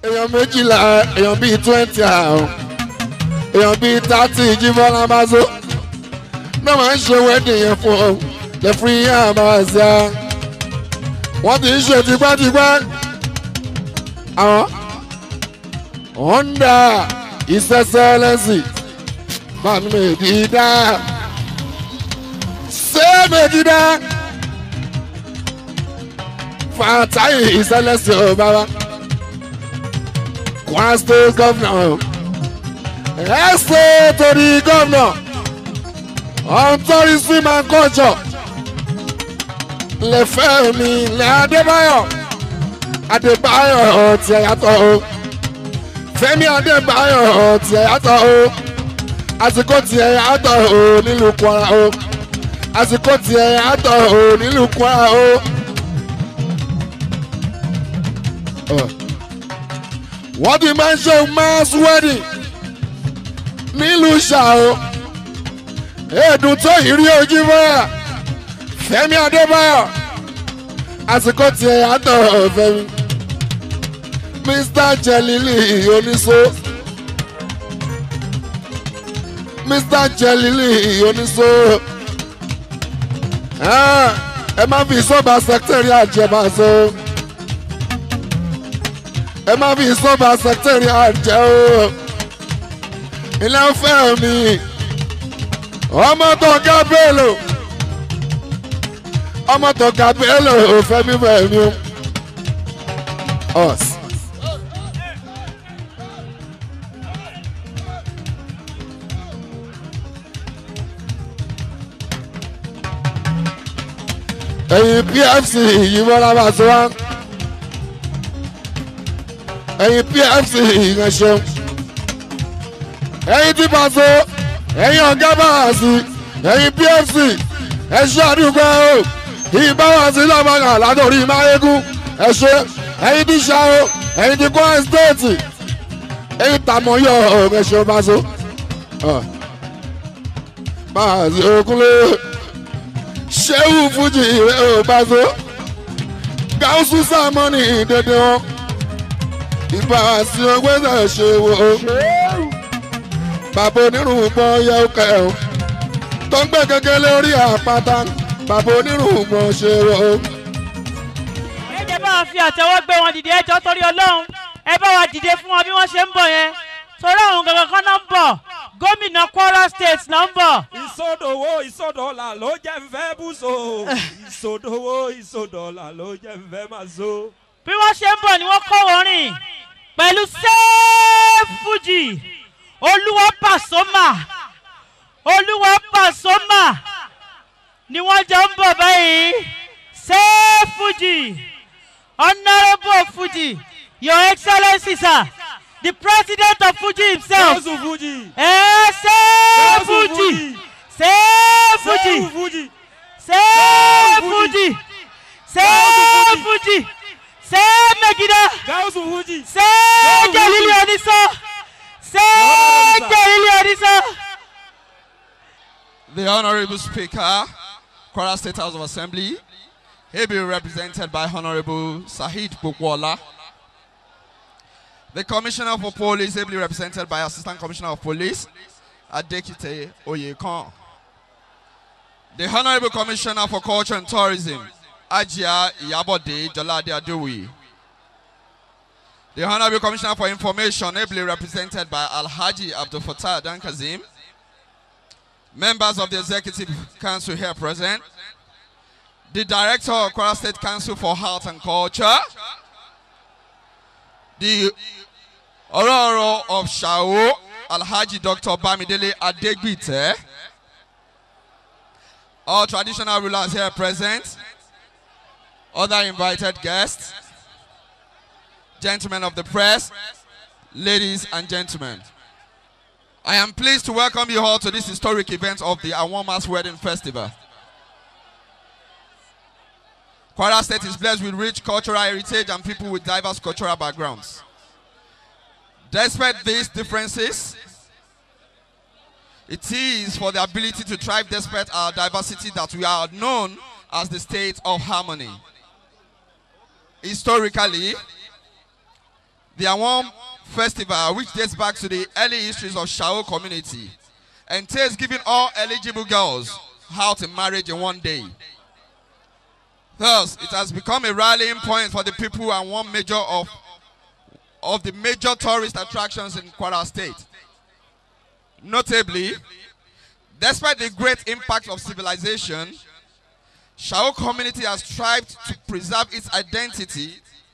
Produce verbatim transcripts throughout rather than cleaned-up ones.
èèyàn méjìlá èèyàn bíi twenty àwọn èèyàn bíi thirty Jíbọ́lá Báṣọ náà máa ń ṣe wedding yẹn fún ọ lè fún yín àmàṣà wọ́n ti ń ṣe tipátipá àwọn Honda ìṣẹ́ṣẹ́lẹ́sì máa ń méjì dá ṣé méjì dá Fàtáì ìṣẹ́lẹ́sì ọ̀ bàbá. Kwara State Governor, Estate to the Governor on tourism and culture. Lẹ́fẹ̀mí lẹ́ Adébáyọ̀, Adébáyọ̀ tí ẹ yàtọ̀ o. Fẹ́mi Adébáyọ̀ tí ẹ yàtọ̀ o. Àsìkò tí ẹ yàtọ̀ o nílùú Kwara o. Àsìkò tí ẹ yàtọ̀ o nílùú Kwara o. Uh. Wọ́n ti máa ń ṣe mass wedding nílùú ṣàó èdùn tó ìrí ojú báyà Fẹ́mi Adébáyọ̀ àsìkò tí ẹ yàtọ̀ Fẹ́mi Mister Jelili Oníṣó Mister Jelili Oníṣó ẹ má fi sọ́ba sẹ́kítẹ́rì àjẹbà so. Ẹ má fi sọ́ba sẹ́kítẹ́rì àjẹ́ o ilé ọ̀fẹ́ mi ọmọ tó ga bẹ́ẹ̀lò ọmọ tó ga bẹ́ẹ̀lò òfẹ́ mi bẹ́ẹ̀ mi ọ̀s. ẹ̀yin P F C yìí Bọ́lá Báṣọ wá. Ẹ̀yin P F C ìrẹsẹ̀ ẹ̀yin tí Báṣọ ẹ̀yin ọ̀gá báàsì ẹ̀yin P F C ẹ̀ṣẹ́ àdúgbò o ìbáwàsí lọ́mọ́gà látòrí máyégún ẹ̀ṣẹ́ ẹ̀yin tí ṣàó ẹ̀yin tí Kwara State ẹ̀yin tàmọ́yọ̀ ẹ̀ṣẹ́ Báṣọ Báàsì Òkúnlé Ṣéwù Fújì rẹ̀ Báṣọ Gáúsù Sàmọ́nì dédé wọn. Ìbá sí ọgbẹ́ náà ṣe wo bàbá onírùngbọ̀n yẹ ọkẹ o tó ń gbé gẹ́gẹ́ lórí àpáta bàbá onírùngbọ̀n ṣe wo. ẹ jẹ́ bá wa fi àtẹ́wọ́ gbé wọn dìde ẹjọ́ torí Ọlọ́run ẹ bá wa dìde fún wọn bí wọ́n ṣe ń bọ̀ yẹn torí àwọn gangan kan náà ń bọ̀ gómìnà Kwara State náà ń bọ̀. ìsọdọ̀wọ́ ìsọdọ̀là ló jẹ́ nfẹ́ bùsọ̀ ìsọdọ̀wọ́ ìsọdọ̀là ló jẹ́ nfẹ́ máa so. bí wọ́n ṣe ń bọ̀ ni wọ́n kọ́ wọ́n rìn pẹ̀lú Safe Fuji Olúwa Pasuma Olúwa Pasuma ni wọ́n jọ ń bọ̀ báyìí Safe Fuji Honourable Fuji Your Excellency sir the President of Fuji himself eh Safe Fuji Safe Fuji Safe Fuji Safe Fuji Say Megida. Say Jelili Oníṣó. Say Jelili Oníṣó. The Honorable Speaker, Kwara State House of Assembly, he be represented by Honorable Saheed Bukwola. The Commissioner for Police, he be represented by Assistant Commissioner of Police, Adekite Oyekon. The Honorable Commissioner for Culture and Tourism, Ajia Iyabode Jolade Adewi. The Honorable Commissioner for Information, ably represented by Alhaji Abdul Fattah Dan Kazim. Members of the Executive Council here present. The Director of Kwara State Council for Health and Culture. The Ororo of Shao, Alhaji Doctor Bamidele Adegbite. All traditional rulers here present. Other invited guests, gentlemen of the press, ladies and gentlemen. I am pleased to welcome you all to this historic event of the Awomas Wedding Festival. Kwara State is blessed with rich cultural heritage and people with diverse cultural backgrounds. Despite these differences, it is for the ability to thrive despite our diversity that we are known as the state of harmony. Historically, The Awam Festival, which dates back to the early histories of Shao community, entails giving all eligible girls out in marriage in one day. Thus, it has become a rallying point for the people and one major of, of the major tourist attractions in Kwara State. Notably, despite the great impact of civilization, Shao community has strived to preserve its identity,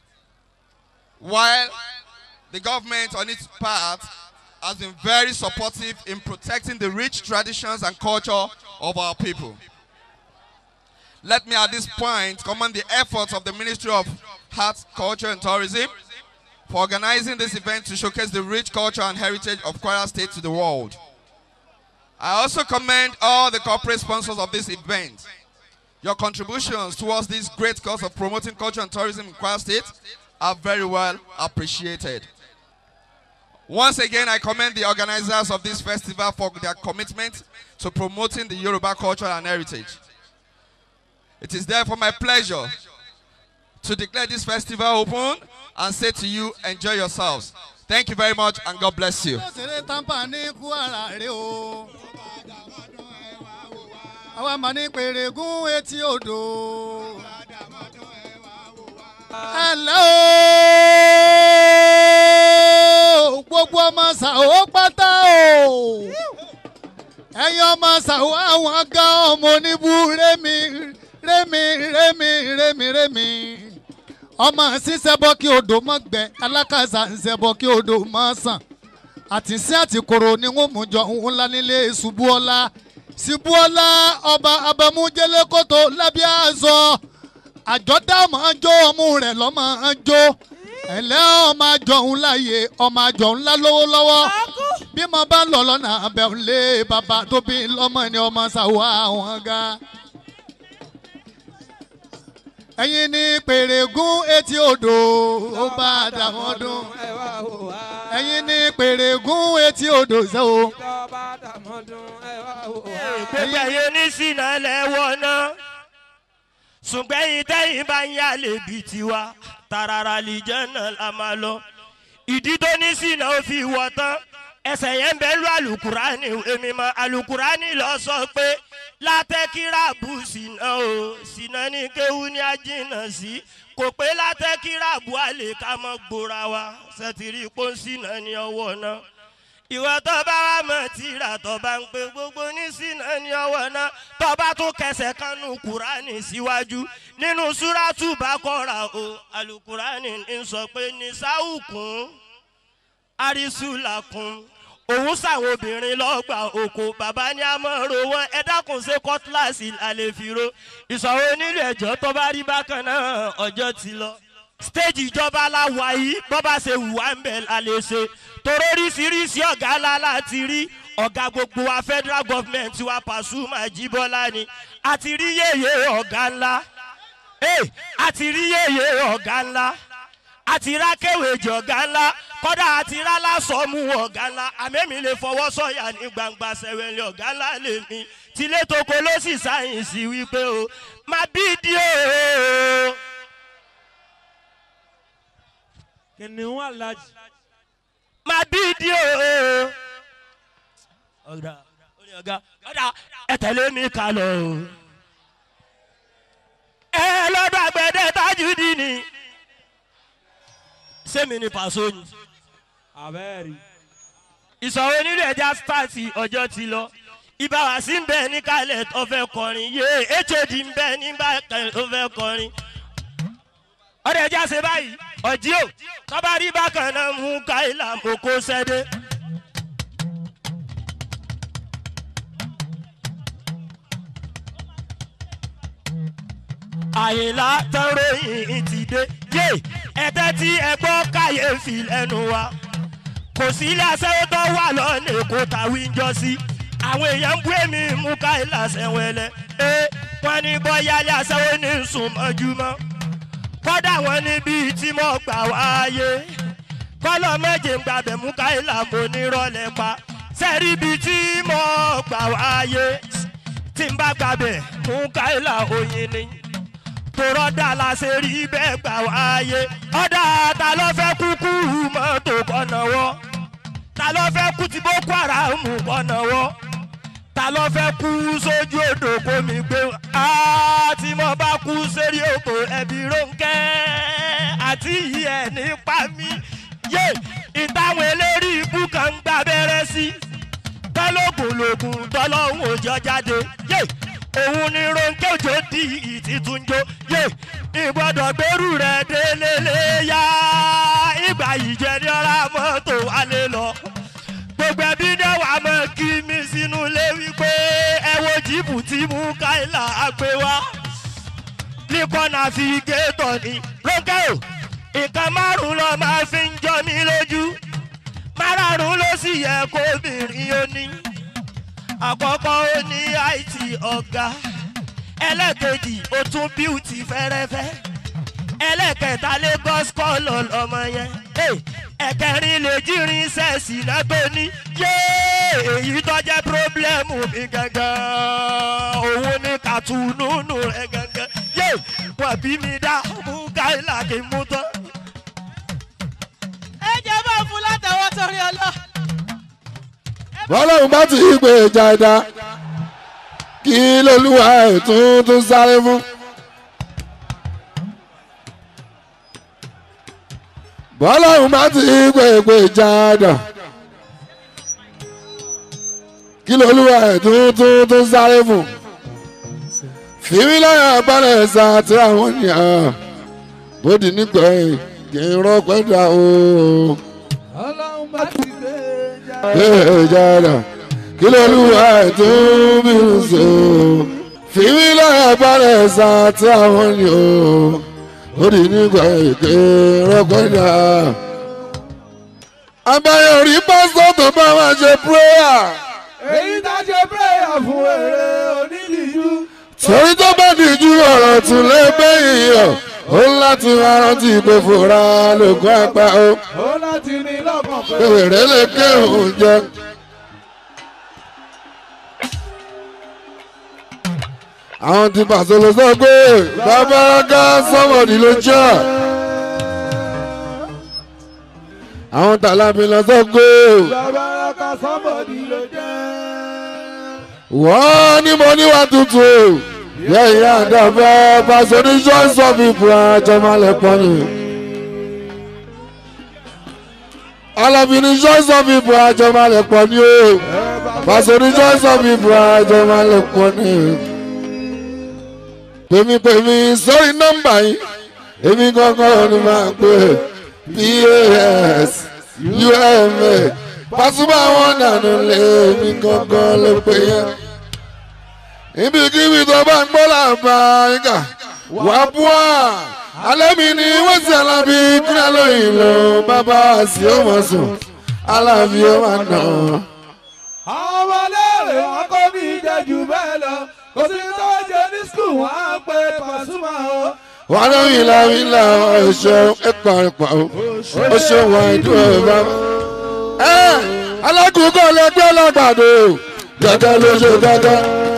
while the government on its part has been very supportive in protecting the rich traditions and culture of our people. Let me at this point commend the efforts of the Ministry of Arts, Culture and Tourism for organizing this event to showcase the rich culture and heritage of Kwara State to the world. I also commend all the corporate sponsors of this event. Your contributions towards this great cause of promoting culture and tourism in Kwara State are very well appreciated. Once again, I commend the organizers of this festival for their commitment to promoting the Yoruba culture and heritage. It is therefore my pleasure to declare this festival open and say to you, enjoy yourselves. Thank you very much and God bless you. Hello, gbogbo ọmọ Ṣàó pátá o. Ẹ̀yin ọmọ Ṣàó àwọn aga ọmọ oníbú rémi rémi rémi rémi rémi. Ọmọ sísẹ́bọ́ kí odò mọ́ gbẹ, alákàsà ń sẹ́bọ́ kí odò mọ́ sàn. Àtìsí àtìkòrò ni wọ́n mú jọ òun ńlá nílé Ṣubúọlá. Ṣubúọlá ọba abamújẹ́lẹ́ kótó lábẹ́ àzọ. Àjọ̀dá máa ń jó ọmú rẹ̀ lọ́mọ ń jó. Ẹ̀lẹ́ ọmọ àjọ òun láàyè ọmọ àjọ ńlá lówó lọ́wọ́. Bí mo bá ń lọ lọ́nà abẹ́ lé bàbá tó bí lọ́mọ ni ọmọ Ṣàó àwọn ga. Ẹ̀yin ni pèrègún etí odò ó bá dàmọ́ dún. Ẹ̀yin ni pèrègún etí odò ṣe o. Gbogbo ẹ̀yin ní sínú ẹlẹ́wọ̀n náà. Ṣùgbọ́n yìí tẹ́yìn bá ń yá lébi tiwa tàràrà lìjẹ́nà la máa lọ. Ìdí tó ní sínú ó fi wọ̀ tán ẹsẹ̀ yẹn ń bẹ lú àlùkùránì èmi mọ àlùkùránì lọ sọ pé látẹ́kíràbù sínú o sínú ní kéwú ní ajínà sí kò pé látẹ́kíràbù àlè ká mọ́ gbóra wa ṣètìrí pọ́ sínú ní ọwọ́ náà. Ìwọ tó bá wà mọ̀ tìrà tó bá ń pe gbogbo ní sínú ní ọwọ́ náà tó bá tún kẹsẹ̀ kanú kùránì síwájú nínú súrátù Bákọ́rà o àlùkùránì ń sọ pé ní sáwùkún àrísùlàkún òun sàwọn obìnrin lọ́gbà oko bàbá ní amọ̀rò wọn ẹ dákun ṣe kọ́tíláàsì lálẹ́ fi ro ìṣòro onílù ẹ̀jọ́ tó bá rí bákan náà ọjọ́ ti lọ. Stage ìjọba la wà yìí bọ́ bá ṣe wù wá ń bẹ̀ la lè ṣe torí oríṣiríṣi ọ̀gá ńlá láti rí ọ̀gá gbogbo wa federal government wa Pasuma Jíbọ́lá ni àti rí yèyé ọ̀gá ńlá àti rí yèyé ọ̀gá ńlá àti rákèwèjì ọ̀gá ńlá kọ́dà àti rálásọ̀mù ọ̀gá ńlá àmẹ́mi lè fọwọ́ sọ̀yà ní gbangba sẹ̀wẹ̀lẹ̀ ọ̀gá ńlá lèmi tilé toko ló sì sáyẹ̀nsì wípé o má bí di o. Kìnìún alájì. Má bí di o. ọ̀gá ọ̀gá ọ̀gá ẹ tẹ̀lé mi ká lọ o. ẹ lọ́dọ̀ àgbẹ̀dẹ Tajudeen ni. Sẹ́mi ni Paso ni. Abẹ́rì. Ìsọ̀rọ̀ onílù ẹja stáàtì ọjọ́ ti lọ. Ìbáwá sí ń bẹ ní kálẹ̀ tó fẹ́ kọrin. Yé H O D ń bẹ ní bákẹ́ tó fẹ́ kọrin. Ọ̀dọ̀ ẹja ṣe báyìí. Ọ̀jí o. Tọ́ba rí bákan náà mú Káìlà Moko Sẹ́dé. Àyìnlá tẹ́rọ̀yìn ti dé. Yé ẹ̀tẹ́ tí ẹ gbọ́ kàyéfì lẹ́nu wa. Kò sí ilé aṣẹ́wó tó wà lọ́nà Èkó tàwí ń jọ sí. Àwọn èèyàn ń bú èmi mú Káìlà sẹ́wẹ̀lẹ̀. Ẹ wọ́n ní bọ́yá ilé aṣẹ́wó ní sùn mọ́júmọ́. Kọ́dà wọn níbi tí mo gbà wáyé. Kọ́lọ̀ méje ń gbàbẹ̀ mú Káìlà mo ní rọ́lẹ̀ pa. Sẹ́rí ibi tí mo gbà wáyé. Tí n bá gbàbẹ̀ mú Káìlà oyin ni. Tòrọ́dà la ṣe rí bẹ́ẹ̀ gbà wáyé. Ọ̀dà ta ta ló fẹ́ kúkú mọ́tò kọ́nàwọ́ ta ló fẹ́ kú ti Boko Haram kọ́nàwọ́ ta ló fẹ́ kú sójú odò kó mi gbé tí mo bá kú sórí òkò ẹbí Rónkẹ́ àti ìyẹ́ nípa mi yé ìtàwọn eléré ibú kan ń gbà bẹ̀rẹ̀ sí tọ́lọ́gùnlògùn tọ́lọ́hún òjò jáde yé òun ni Rónkẹ́ òjò di ìtìtúnjó yé ìgbọ́dọ̀ gbèrú rẹ̀ délélé yá ìgbà ìjẹ́ ní ọ̀rá mọ́tò wálé lọ gbogbo ẹbí náà wà mọ́ kí mi sínú ilé wípé ẹ wo jíìpù tí mú káìlà àgbé wá ní kọ́nà fi géètò ní Rónkẹ́ o nǹkan márùn-ún lọ máa fi ń jọ mí lójú márùn-ún ló sì yẹ kóbìnrin ó ní àkọ́kọ́ ó ní àìtì ọ̀gá ẹlẹ́kejì ó tún bíùtì fẹ́rẹ́fẹ́ ẹlẹ́kẹta Lagos kọ́lọ̀ lọ́mọ yẹn ẹ̀kẹrin lè jírin sẹ́ẹ̀sì lẹ́tọ́ ní yéé èyí tó jẹ́ pírọ́blẹ́mù mi gangan òun ní kàtúnúnú rẹ̀ gangan yéé wọ́n bí mi dá mú káìlà kí n mú tán. ẹ jẹ́ bá fún látàwọn torí ọlọ́. bọ́lọ́run bá ti gbé ìjà ẹ̀dá kí lolúwa ẹ̀ tún tún sáré fún. bọ́lọ́run bá ti gbé ìgbé ìjà ẹ̀dá kí lolúwa ẹ̀ tún tún tún sáré fún. fìmí láyà balẹ̀ ẹ̀sà àti àwọn ènìyàn bóde nígbà kí n rọ́pẹ́ dà o. ọlọ́run bá ti gbé ìjà ẹ̀dá kí lolúwa ẹ̀ tún bí ń sọ. fìmí láyà balẹ̀ ẹ̀sà àti àwọn ènìyàn bóde nígbà kí n rọ́pẹ́ dà. àbáyọ̀ rí pásítọ̀ tó bá wá ṣe pírẹ́yà. èyí tá a ṣe pírẹ́yà fún èrè onídìíjú. torí tó bá dìjú ọ̀rọ̀ tún lé bẹ́yìn yọ̀ ó láti máa rántí pé fòrá lóògùn àgbà ó. ó láti ní lọ́kàn pé. èrè lè ké òun jẹ. àwọn tí pàṣẹ ló sọ pé babalaka sọmọdì ló jẹ́. àwọn tàlábì lọ sọ pé babalaka sọmọdì ló jẹ́. wọ́n ní mo níwá tuntun yẹ́yẹ́ àdàbẹ́ pàṣẹ ní choice of people àjọmọ́lẹ̀ pọ̀ ni. alábì ní choice of people àjọmọ́lẹ̀ pọ̀ ni o pàṣẹ ní choice of people àjọmọ́lẹ̀ pọ̀ ni. pèmí pèmí sórí nọ́mbà yìí èmi gangan ni máa pè p a s u m a Pasuma wọn nànú lé èmi gangan ló pè yẹn. ibikíbi tó bá ń gbọ́ làbá ìgà wà búà alẹ́ mi ni wọ́n ti alábí kúrẹ́ lóyìn lọ bàbá àti ọmọ sùn alábí ọmọ náà. àwọn ọmọléèwé wọn kọ́ mi jẹ jù bẹ́ẹ̀ lọ kò sí tó ṣe ní skul wọn á pe Pasuma o. wọ́n ló ń la ń la ọ̀ṣọ́ ẹ̀pà ẹ̀pà ọ̀ṣọ́ wọn ìdúró bá. alákùúkọ̀ lẹ́gbẹ́ lágbàdo gẹ́gẹ́ ló ṣe gẹ́gẹ́.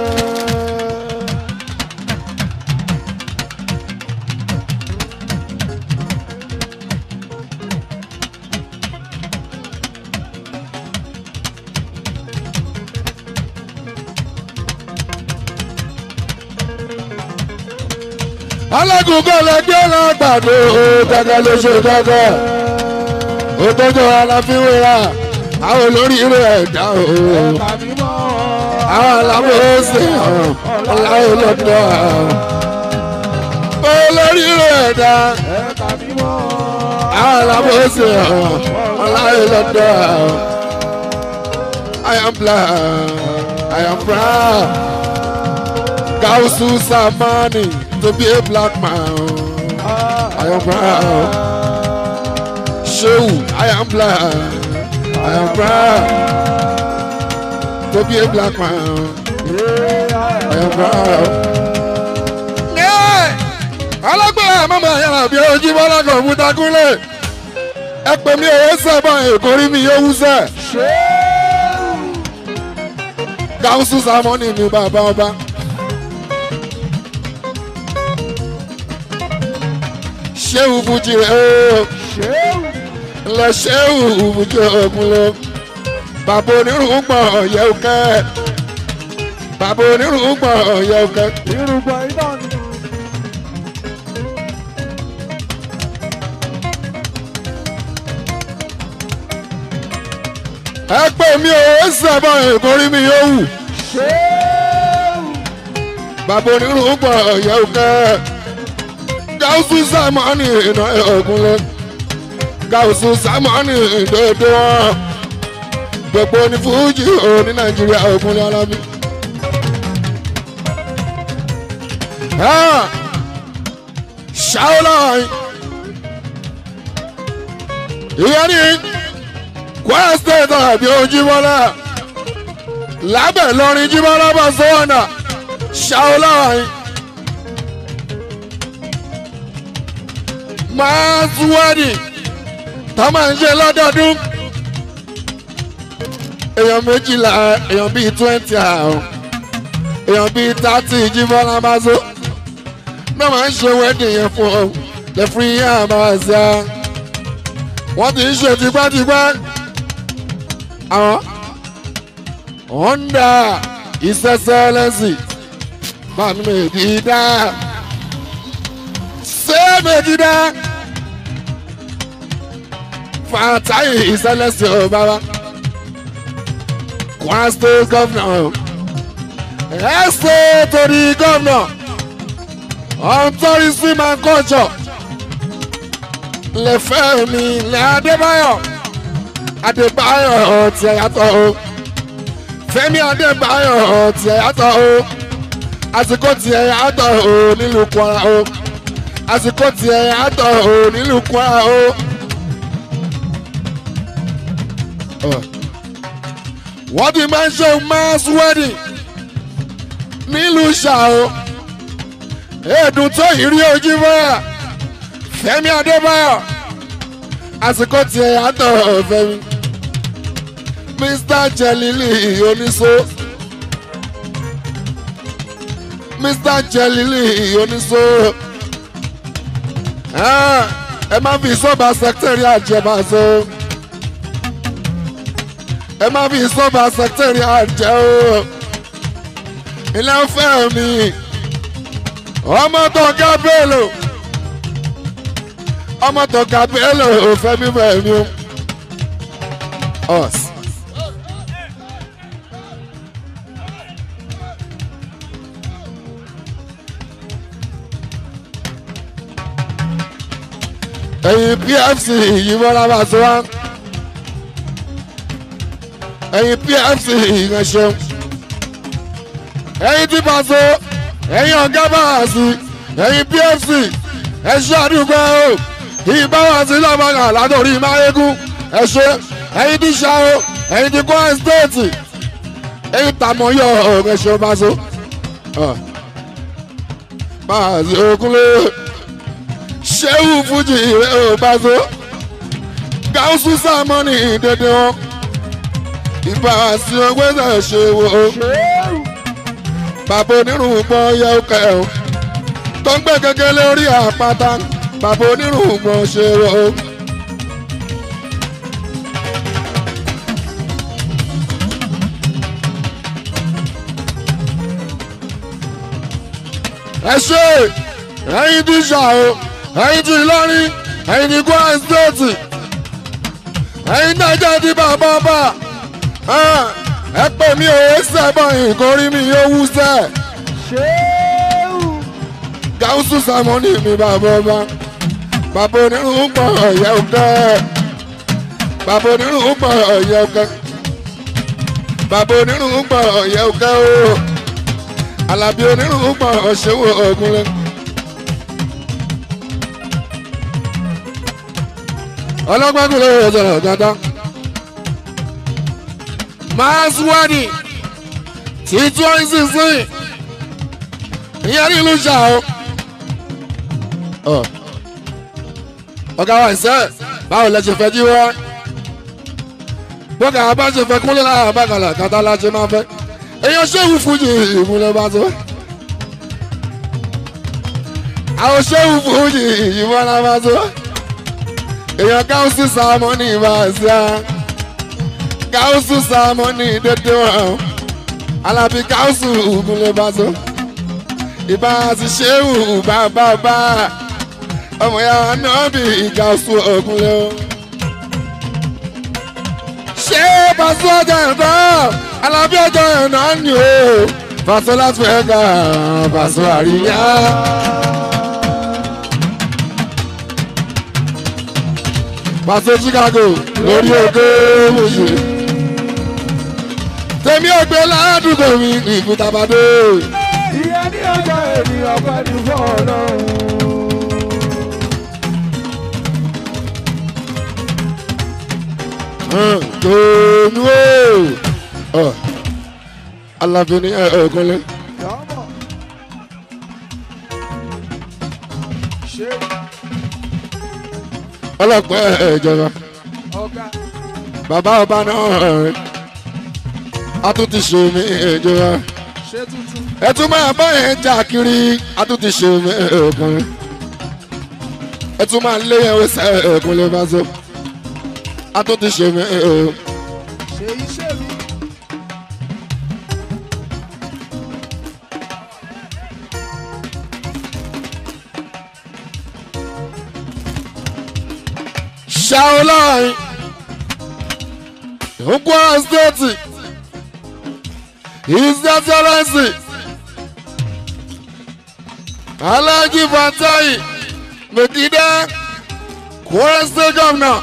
alákùúkọ̀ lẹ́gbẹ́ lágbàdo gẹ́gẹ́ ló ṣe gẹ́gẹ́. òtọ́jú aláfíwéra àwọn olórí rẹ̀ ẹ̀dá o. àwọn alábòóṣe ọ̀làwọ̀ lọ́dọ̀ olórí rẹ̀ ẹ̀dá. àwọn alábòóṣe ọ̀làwọ̀ lọ́dọ̀. I am black, I am proud. Gausu Samani to be a black man. I am proud. Show, I am black. I am proud to be a black man. I am proud. Alágbèrè mama yàrá bí ojú bọ́lá kọ̀ǹpútà kúnlẹ̀. Ẹ pè mí òwe sẹ́bọ̀n èkó rí mi yóò wúsẹ̀. Gáúsù Sámọ́nì ni bàbá ọba. Ṣéwù Fújì rẹ̀ ooo. lẹ ṣéwù fújì ògúnlẹ̀ bàbá onírúgbọ̀n ọ̀yẹ́ òkẹ́ bàbá onírúgbọ̀n ọ̀yẹ́ òkẹ́. irúgbọ̀n iná ni. ẹ pè mí o ṣẹ̀bọ̀ ìkórí mi yóò wù. bàbá onírúgbọ̀n ọ̀yẹ́ òkẹ́ gáúsù sàmọ́nì iná ògúnlẹ̀ gáúsù sàmọ́nì ìdòdó wọn gbogbo ní fújì ò ní nàìjíríà ògúnlẹ̀ alábí. ṣáwọ́láì ìyẹn ní Kwara State àbí Ojúbọ́lá lábẹ́ lọ́rin Jíbọ́lá bá sọ́wọ́nà ṣáwọ́láì máa súwádìí tó máa ń ṣe lọ́dọọdún èèyàn méjìlá èèyàn bíi twenty àrùn èèyàn bíi thirty Jíbọ́lá bá sọ náà máa ń ṣe wedding yẹn fún ọ lẹ́fún yín àmàṣà wọ́n ti ń ṣe tipátipá àwọn Honda ìṣẹ́ṣẹ́lẹ́sì bàmí méjì dá ṣé méjì dá fàtàyè ìṣẹ́lẹ́sì ọ̀ bàbá Kwara State governor ẹ ṣe torí governor on tourism and culture lẹ́fẹ̀ẹ́ mi lẹ́ Adébáyọ̀ Adébáyọ̀ tí ẹ yàtọ̀ o Fẹ́mi Adébáyọ̀ tí ẹ yàtọ̀ o àsìkò tí ẹ yàtọ̀ o nílùú Kwara o àsìkò tí ẹ yàtọ̀ o nílùú Kwara o. wọ́n ti máa ń ṣe mass wedding nílùú ṣàó èdùn tó ìrí ojú mọ́ra Fẹ́mi Adébáyọ̀ àsìkò tí ẹ yàtọ̀ Fẹ́mi Mister Jelili oníṣó Mister Jelili oníṣó ẹ má fi sọ́ba sẹ́kítẹ́rì àjẹmọ́sọ ẹ má fi sọ́ba sẹ́kítẹ́rì àjẹ o ilé ọ̀fẹ́ mi ọmọ tó Gábélò ọmọ tó Gábélò Fẹ́mi Fẹ́mi o us. ẹ̀yin P F C yìí bọ́lá bá sọ wá ẹ̀yin P F C yìí ṣeun ẹ̀yin tí bá so ẹ̀yin ọ̀gá bá wà sí ẹ̀yin P F C ẹ̀ṣọ́ àdúgbò o ìbá wà sí lọ́mọdé látòrí máyégún ẹ̀ṣọ́ ẹ̀yin tí ṣá o ẹ̀yin tí Kwara State ẹ̀yin tàmọ́yọ̀ ẹ̀ṣọ́ bá so máa sí okúnlé ṣéwù fújì rẹ̀ ò bá so gáúsù sàmọ́nì dédé wọn ìbá wà sí ọgbẹ́sẹ̀ ṣe wo bàbá onírùngbọ̀n yẹ ọkẹ o tó ń gbé gẹ́gẹ́ lórí àpáta bàbá onírùngbọ̀n ṣe o. ẹ ṣe ẹ̀yin tí ṣà o ẹ̀yin tí Ìlọrin ẹ̀yin tí Kwara State ẹ̀yin dájọ́ tí bàbá bá ẹ pè mí ò ṣẹ́bọ̀ ìkórí mi yóò wú sẹ́. gáúsù sàmọ́nì mi bàbá ọba bàbá onírúgbọ̀n ọ̀yẹ́ òkẹ́ bàbá onírúgbọ̀n ọ̀yẹ́ òkẹ́ bàbá onírúgbọ̀n ọ̀yẹ́ òkẹ́ o Àlàbí onírúgbọ̀n ọ̀ṣẹ́wò Ògúnlẹ̀. ọlọ́gbọ́n kúlẹ̀ ọ̀jọ̀ dáadáa mass wedding tí twenty sixteen ìyẹn ní ìlú ṣá o. ọ̀gá wa ìṣe báwo lẹ ṣe fẹ́ jí wá bọ́gà bá ṣe fẹ́ kúnlẹ̀ lára bàgàlà kàtà la ṣe máa fẹ́ èèyàn ṣéwù fújì ìmúlẹ̀ bá tó àwọn ṣéwù fújì ìmúlẹ̀ bá tó èèyàn gáúsù sàmọ́nì ìbáṣà gáúsù sàmọ́nì dédé wọn alábí gáúsù ògúnlé bàṣọ ìbá ti ṣéwù bàbá ọmọ ya náà bí gáúsù ògúnlé o. ṣé Paso ọjọ́ ẹ̀dọ́ alábí ọjọ́ ẹ̀nà ni o Paso láti fẹ́ ga Paso àríyá. Paso Chicago lórí òkè mùsùlùmí tèmi ògbé ládùúgbò mi ìfútabadé. ìyá ní ọjọ́ ènìyàn pẹ̀lú fọ́ọ̀lọ́run. tòun o aláfin ní ẹ̀ẹ́dẹ́gbẹ̀lẹ́. ọlọ́pàá ìjọba bàbá ọba náà a tún ti ṣe mí ìjọba ẹ tún máa bá yẹn jà kiri a tún ti ṣe mí ọkùnrin ẹ tún máa lé yẹn wẹsẹ̀ ẹ̀ẹ́dẹ́gbẹ̀lẹ́ bá so a tún ti ṣe mí ọkùnrin. Shaolai, Kwara State, His Excellency, Alhaji Fatai Mekida, Kwara State Governor.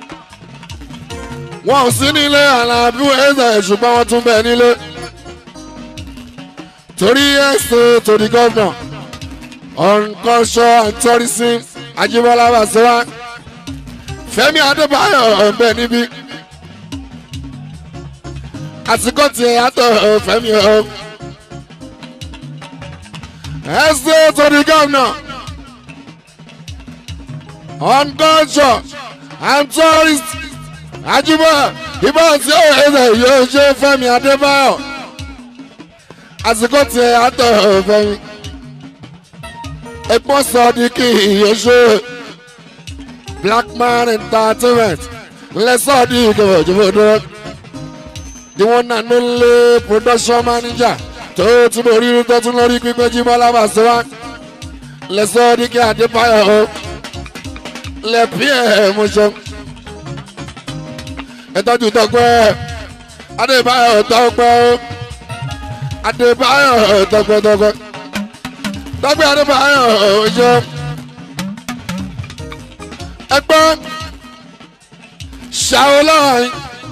Wọ́n sí nílé Àlàbí ẹ̀sẹ̀ ṣùgbọ́n wọ́n tún bẹ̀ nílé. Torí ẹ̀sẹ̀ to the governor on culture and tourism, Ajibola Basewa. Fẹ́mi Adébáyọ̀ ọ̀bẹ níbí àsìkò tí yàtọ̀ Fẹ́mi ọ̀ ẹ̀sẹ̀ to the governor on culture and tourist Ajíbọ̀ ìbọn tí ó ẹ̀sẹ̀ yóò ṣe Fẹ́mi Adébáyọ̀ àsìkò tí yàtọ̀ Fẹ́mi ẹ̀pọ̀ sọ̀dí kì í yóò ṣe. Black Man Entertainment lẹ́sọ̀ di ìkẹwẹ̀ òjòfòdó the one and only production manager tó tún lórí tó tún lórí pípẹ́ Jíbọ́lá Bàṣẹ́wá lẹ́sọ̀ di kí Adébáyọ̀ o lẹ́pí ẹ̀ mọ̀ṣọ́ ẹ̀tọ́jú tọ́pẹ́ Adébáyọ̀ tọ́pẹ́ o Adébáyọ̀ tọ́pẹ́ tọ́pẹ́ tọ́pẹ́ Adébáyọ̀ ọ̀ṣọ́. Ẹgbọ́n Shaolai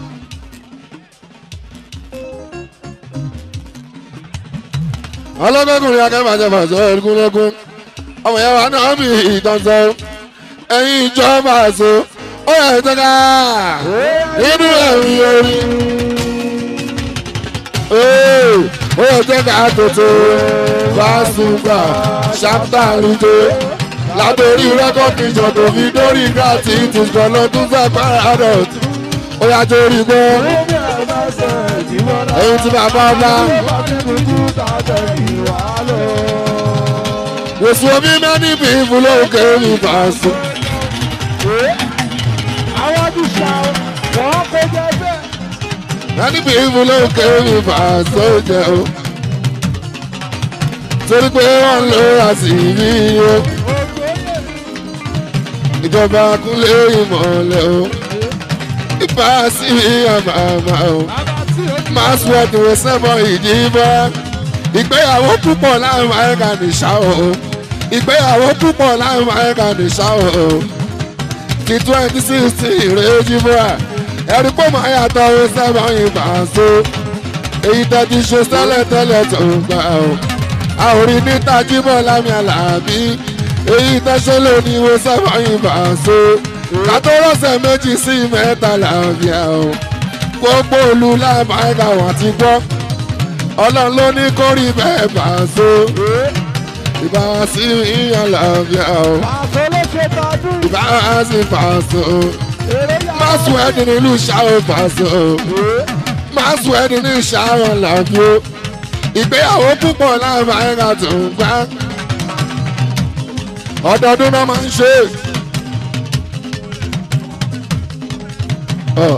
ọlọ́gọ́gùnrin akẹ́bàjẹ́ Paso ẹ̀rúgúnlẹ́gún ọmọ ìyá wa náà bí ìtọ́sọ́ ẹ̀yìn ìjọba àṣọ ó yẹ ìtọ́ka nínú ẹ̀rí orí ó yẹ ìtọ́ka tuntun Fásùgbà ṣápítà lùdó látòrí rẹ́kọ̀dì ìjọ̀dọ̀ fi dórí gàtí ìtùsọ̀ lọ́dún sẹ́pẹ́rẹ́ adult ó yà torí gbọ́ èyí tí bàbá ọba wòsù omi mẹ́ni bí ìfúnlókè mi Paso. àwọn ti ṣá wọn kó jẹ bẹ́ẹ̀. mẹ́ni bí ìfúnlókè mi Paso jẹ́ o torí pé wọ́n lọ àṣìbí o. Ìjọba kúnlé ìmọ̀lẹ̀ o ìbá sí àmàmà o máa sọ ẹ̀dùn ẹ̀sẹ̀mọ̀ ìdìbò ìgbéyàwó púpọ̀ láwọn ẹ̀ka nìṣá o ìgbéyàwó púpọ̀ láwọn ẹ̀ka nìṣá o ti twenty sixteen rèé Jíbọ́lá ẹ̀rí pọ̀ máa yàtọ̀ ẹ̀sẹ̀mọ̀ Paso èyí tẹ́tí ṣe tẹ́lẹ̀tẹ́lẹ̀ tó ń gbà o àwòrán níta Jíbọ́lá mi Àlàbí èyí tẹ́sán lónìí wo sábà yín Paso kátó rọ́ṣẹ̀ méjì sí mẹ́ta làbíà o gbogbo olú lábàáyíká wọn ti gbọ́ ọlọ́run ló ní kó rí bẹ́ẹ̀ Paso ìbá sí ìyàn làbíà o ìbá sí Paso má sùn ẹni nílùú ṣáò Paso má sùn ẹni nílùú ṣáò làbí o ìgbéyàwó púpọ̀ lábàáyíká tó ń gbá. Ọdọọdún náà máa ń ṣe Ọ̀.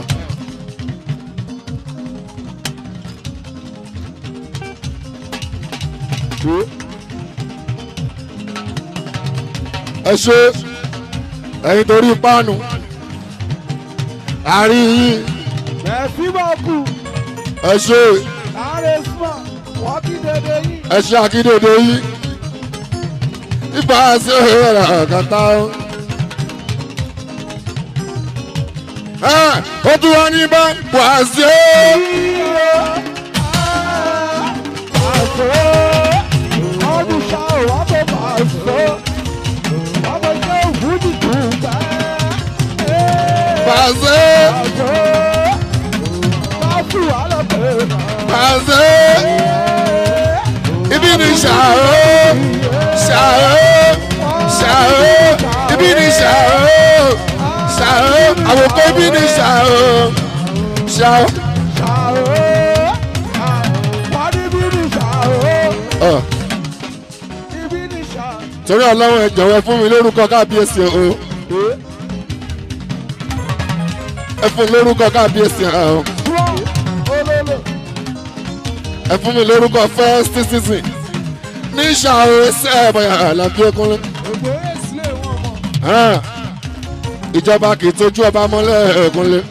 ẹ ṣe ẹ̀yin torí páànù àárín yín Ẹ̀fí bá kú. ẹ ṣe Láàrin Súnmọ̀, wọ́n kí dédé yín. ẹ ṣe àkídòdò yín ibà ṣe ẹ̀rọ kàtà ó. ó tún wá ní bá wà ṣe Pàṣẹ, ọdún ṣáà wà tó pàṣẹ. Ọmọ ìjọ òfúdì tún gbà. bà ṣe Pàṣẹ, pàṣẹ wà lọ́pẹ̀ náà. bà ṣe ibi ní ṣàró ṣàró ṣàró ibi ní ṣàró ṣàró àwòkọ ibi ní ṣàró ṣàró. Ṣàró, wọ́n ní bí ní ṣàró. Ọ̀. Ibi ní ṣàró. torí ọlọ́run ẹ jọ̀wọ́ ẹ fún mi lórúkọ kábíyèsí o ẹ fún mi lórúkọ kábíyèsí o Wọ́n olólo. ẹ fún mi lórúkọ first season ní ṣàrò ẹsẹ̀ ẹ̀bọ̀yà àlàbí ẹkúnlẹ̀ Ògbó èsì lè wọ́n mọ̀. ìjọba kì í tójú ọba mọ́lẹ̀ ẹ̀kúnlẹ̀.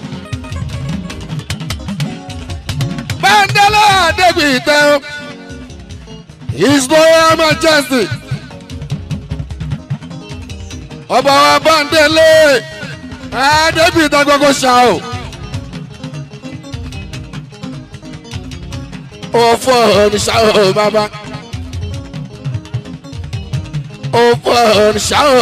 Bándélé Adégbìtẹ́ His Royal Majesty ọba wa Bándélé Adégbìtẹ́ gbogbo ṣàò. Ó fọ́ oníṣàò bàbá. Ó fọ́ oníṣàò.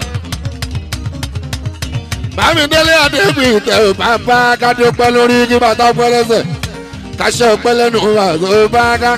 Bámidélé Adégbìtẹ́ bàbá kádé pẹ́ lórí kí bàtà pẹ́ lẹ́sẹ̀. Kàṣẹ pẹ́ lẹ́nu àgọ́ bá ká.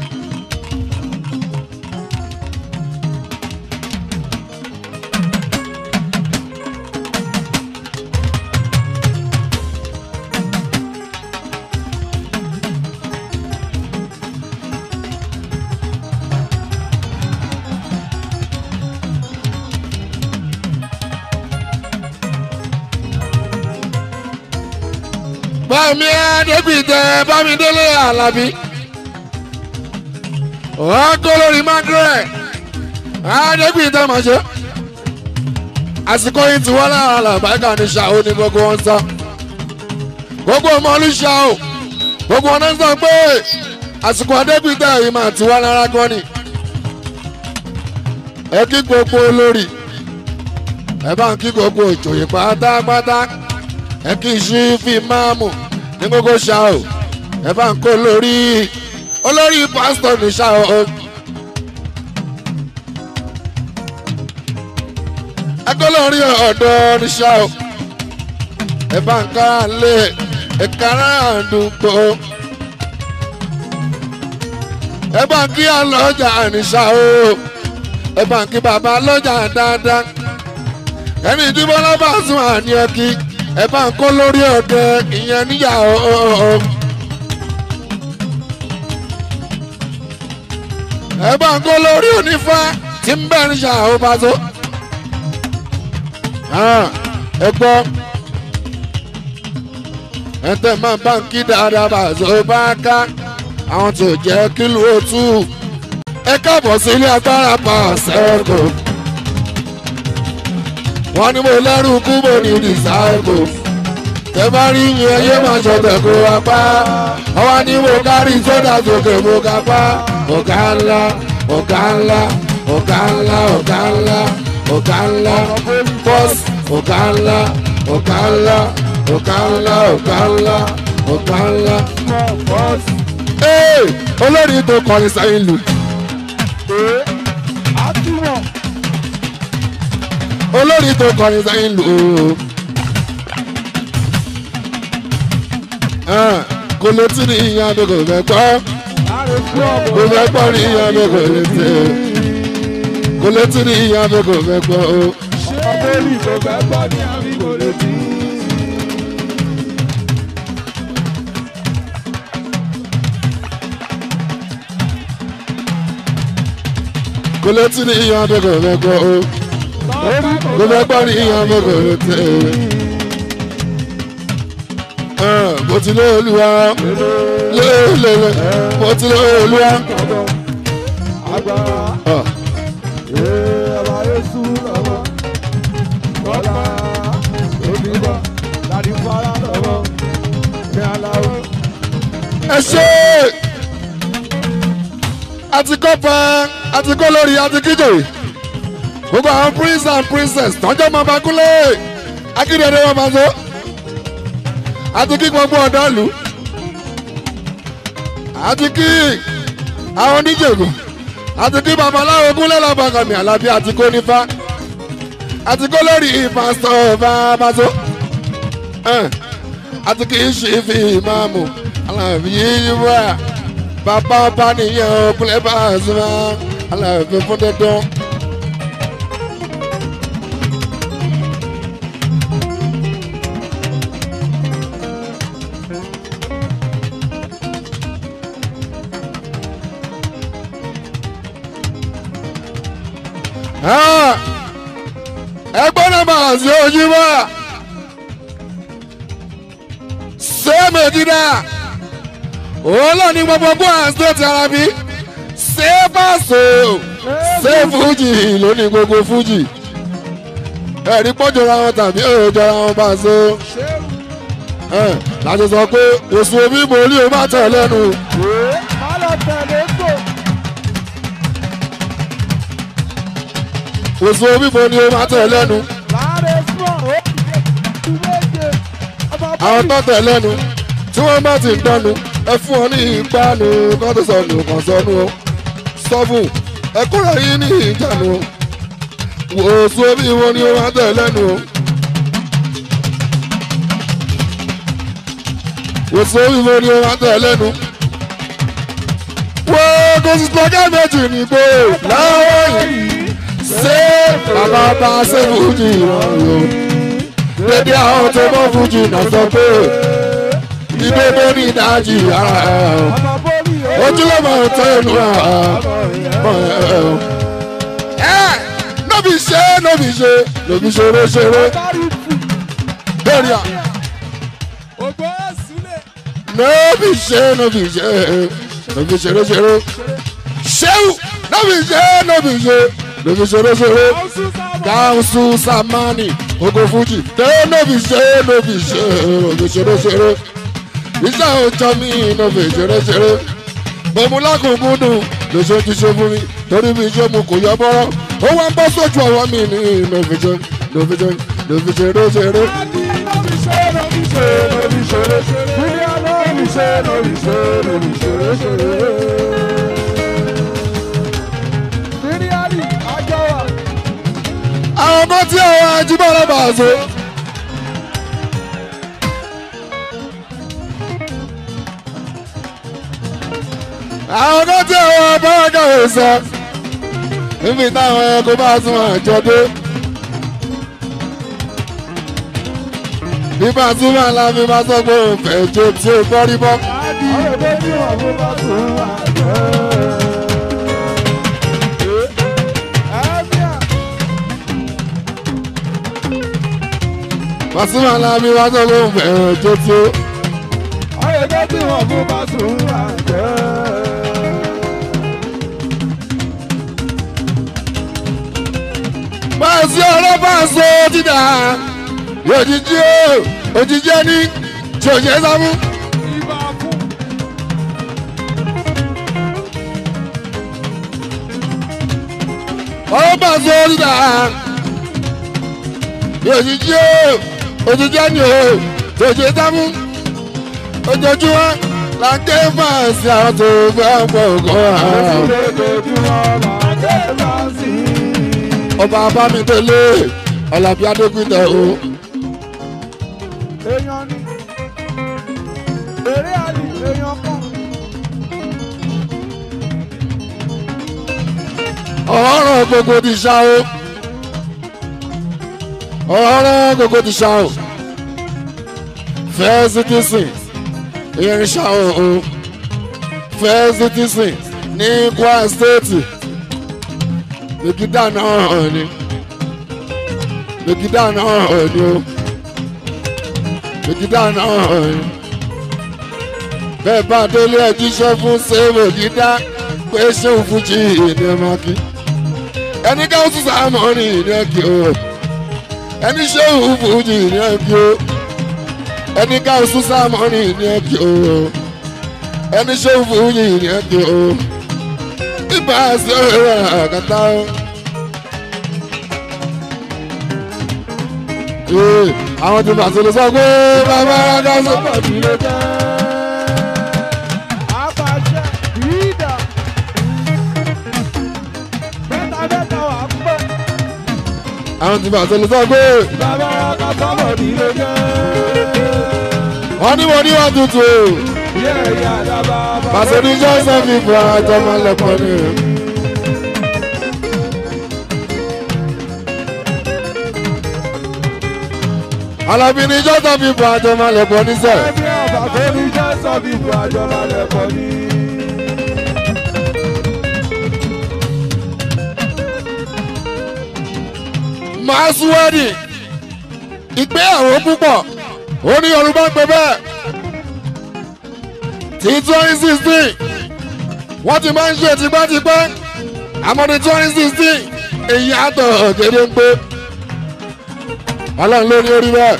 Bámi Adégbìtẹ́ Bámidélé Àlàbí ọkọ lórí Margaret Adégbìtẹ́ máa ṣe àsìkò yìí ti wọ́n lára àlàbáìkà ní ṣàó ní gbogbo wọn sọ gbogbo ọmọ olùṣà o gbogbo wọn náà sọ pé àsìkò Adégbìtẹ́ yìí máa ti wọ́n lára gan ni ẹ kí gbogbo olórí ẹ bá ń kí gbogbo ìjòyè pátápátá ẹ kì í ṣí fi máàmù ní gbogbo ṣá o ẹ bá ń kó lórí olórí pásítọ̀ ní ṣá o ẹ kó lórí ọ̀dọ́ ní ṣá o ẹ bá ń kára lé ẹ̀kára àdúgbò ẹ bá ń kí àlọ́jà ní ṣá o ẹ bá ń kí bàbá lọ́jà dáadáa ẹni ìdìbò lábàá sún àní ẹ kí ẹ bá ń kó lórí ọdẹ ìyẹn níyàwó ẹ bá ń kó lórí onífá tí ń bẹ́ẹ̀ níṣà ó bá tó ẹ gbọ́ ẹ tẹ́ máa bá ń kí dáadáa bá tó bá ká àwọn tó jẹ́ kílù òtú ẹ káàbọ̀ sí ilé agbára pa ṣẹ́kù wọ́n ní mo lẹ́rù kú mo ní disciple tẹ bá rí yín ẹyẹ máa ṣọ̀tẹ̀ kó wa pa ọwọ́ ní mo kárí sódà sókè mo ká pa ọ̀gá ńlá ọ̀gá ńlá ọ̀gá ńlá ọ̀gá ńlá ọ̀gá ńlá bọ́ọ̀sì ọ̀gá ńlá ọ̀gá ńlá ọ̀gá ńlá ọ̀gá ńlá ọ̀gá ńlá bọ́ọ̀sì. ee olórí tó kọrin sáyìn lù. olórí tó kọrin sáyìn lù kò lè tí ní ìyá mi kò fẹ́ gbọ́ kò fẹ́ gbọ́ ní ìyá mi kò lè tí kò lè tí ní ìyá mi kò fẹ́ gbọ́ o. Ọmọbìnrin kò fẹ́ gbọ́ ní àmì kò lè tí. kò lè tí ní ìyá mi kò fẹ́ gbọ́ o. kò fẹ́ gbọ́ ní ìyá mi kò lè tí. mo ti lé olúwa lélele mo ti lé olúwa. agbára ee ọba Jésù lọ́wọ́ kọ́lá òbíbọ̀ láti fara lọ́wọ́ ní aláwọ̀. ẹ ṣe àti kọ́pà àti kọ́ lórí àti kíjòyè gbogbo àwọn prince and princess tọ́jọ́ máa bá kúlẹ̀ akíndéédé wọn máa tó àti kí gbogbo ọ̀dọ́ lù àti kí àwọn oníjègùn àti kí babaláwo kúnlẹ̀ lọ́bàkàmì àlàbí àti kó nífà àti kó lórí pásítọ̀ bàbá tó àti kí ṣe fi ìmáàmù àlàbí yìí wá bàbá ọba nìyẹn o kúnlẹ̀ bá a sọ àlàbí fún dandan. ẹgbọ́n náà máa ṣe ojú wá ṣé mèjìdá òun lọ ní gbogbo gbọ́ àṣetì ara bí ṣé Paso ṣé fújì lónìí gbogbo fújì ẹ̀rí pọ́jọra wọn tàbí èròjọra wọn Paso láti sọ pé oṣù omi mòlí o má tẹ̀ lẹ́nu. má lọ tẹ̀lé kò. oṣù omi mòlí o má tẹ̀ lẹ́nu. láàrin fún ọ ó méje. àwọn tó tẹ̀ lẹ́nu tí wọ́n bá ti ń dánu ẹ fún ọ ní ìpanu kó tó sọnù kàn sọnù o sọ́fún ẹ kúrò yín ní ìjànù o oṣù omi wọn ni ó má tẹ̀ lẹ́nu o. oṣù omi wọn ni ó má tẹ̀ lẹ́nu. wọ́n kò sì tọ́jà méjì nígbò láwọn yìí ṣé bàbá bá ṣe fújì ìrọ̀rùn o dédé àwọn tó mọ fújì náà sọ pé ìdódó ní ìdájì ara ẹ̀ ojúlọ́mọ tó ẹnu ẹ̀ nóbi ṣe nóbi ṣe nóbi ṣeré ṣeré lórí à. ògbó sílẹ̀. nóbi ṣe nóbi ṣe nóbi ṣeré ṣeré ṣéwù nóbi ṣe nóbi ṣe nóbi ṣeré ṣeré gáúsù sàmánì ogo fújì tẹ nóbi ṣe nóbi ṣe nóbi ṣeré ṣeré iṣẹ́ òjò mi nóbi ṣeré ṣeré bòmú lákòókòdùn lóṣooṣù ṣe fún mi torí mi ṣe mu kò yọ bọ́rọ́ ó wá ń bọ́ sójú ọwọ́ mi ní nóbi ṣe nóbi ṣe nóbi ṣeré ṣeré. nóbi ṣe nóbi ṣe nóbi ṣeré ṣeré. bíyà nóbi ṣe nóbi ṣe nóbi ṣeré ṣeré. bíyà ní àjọ wa. àwọn ọmọ tí àwọn ajíbọ̀lá bá a so. àwọn ọmọ tí àwọn abáwájà ò sọ níbi táwọn ẹranko bá tún àjọ dé. bí Paso máa la mi máa sọ pé òun fẹ́ jó tí ó gbọ́ rí bọ́. àwọn èdè tí wọn kó bá tún wà jẹ́. Paso máa la mi máa sọ pé òun fẹ́ jó tí ó. àwọn èdè tí wọn kó bá tún wà jẹ́. Paso ọ̀rọ̀ Paso ti dà òjijì o òjijì ẹni tí ò ṣe é sámú. ibà fún. ọ̀rọ̀ Paso ti dà òjijì o òjijì ẹni o tí ò ṣe é sámú. ojoojúmọ́ la ń ké fàǹsì àwọn tó gbà pọ̀ kọ́ àwọn. ojoojúmọ́ la ń ké fàǹsì. ọba Bámidélé Ọlábí Adégbìtẹ̀ o. èèyàn ni eré àlè èèyàn kan. ọ̀rọ̀ gbogbo ti ṣá o ọ̀rọ̀ gbogbo ti ṣá o First Citizen ìyẹn ṣá o o First Citizen ní Kwara State lèkìdá náà ni lèkìdá náà ni o ògidá náà bẹ́ẹ̀ bá délé ẹ̀ jíṣẹ́ fún sèwé ògidá pé ṣé òun fújì ní ọmọ kí ẹni káwọn tún sàmọ́ ní ìní ẹ̀kí o ẹni ṣé òun fújì ní ẹ̀kí o ẹni káwọn tún sàmọ́ ní ìní ẹ̀kí o ẹni ṣé òun fújì ní ẹ̀kí o ibà sí ọ̀rẹ́ àkàtà o. àwọn tí màá sọ̀rọ̀ sọ pé bàbá ara sọ. àwọn tí màá sọ̀rọ̀ sọ pé wọ́n ní wọ́n ní wọ́n tutù o. pàṣẹ ní jọ́sẹ̀ fi fún àjọmọ́ lẹ́pọ̀ ni. Alábí ni jọ́sọ̀ fi bu àjọ máa lẹ̀ pọ̀ ní sẹ́. Ẹbí àbàkọ́ ni jọ́sọ̀ fi bu àjọ máa lẹ̀ pọ̀ ní. Màá súwẹ́dì ìgbéyàwó púpọ̀ ó ní Yorùbá pé bẹ́ẹ̀. Tí twenty sixteen wọ́n ti máa ń ṣe tipẹ́tipẹ́ àmọ́ ní twenty sixteen èyí àtọ̀ kéde ń pé. Ọlọ́run ló ní orí bẹ́ẹ̀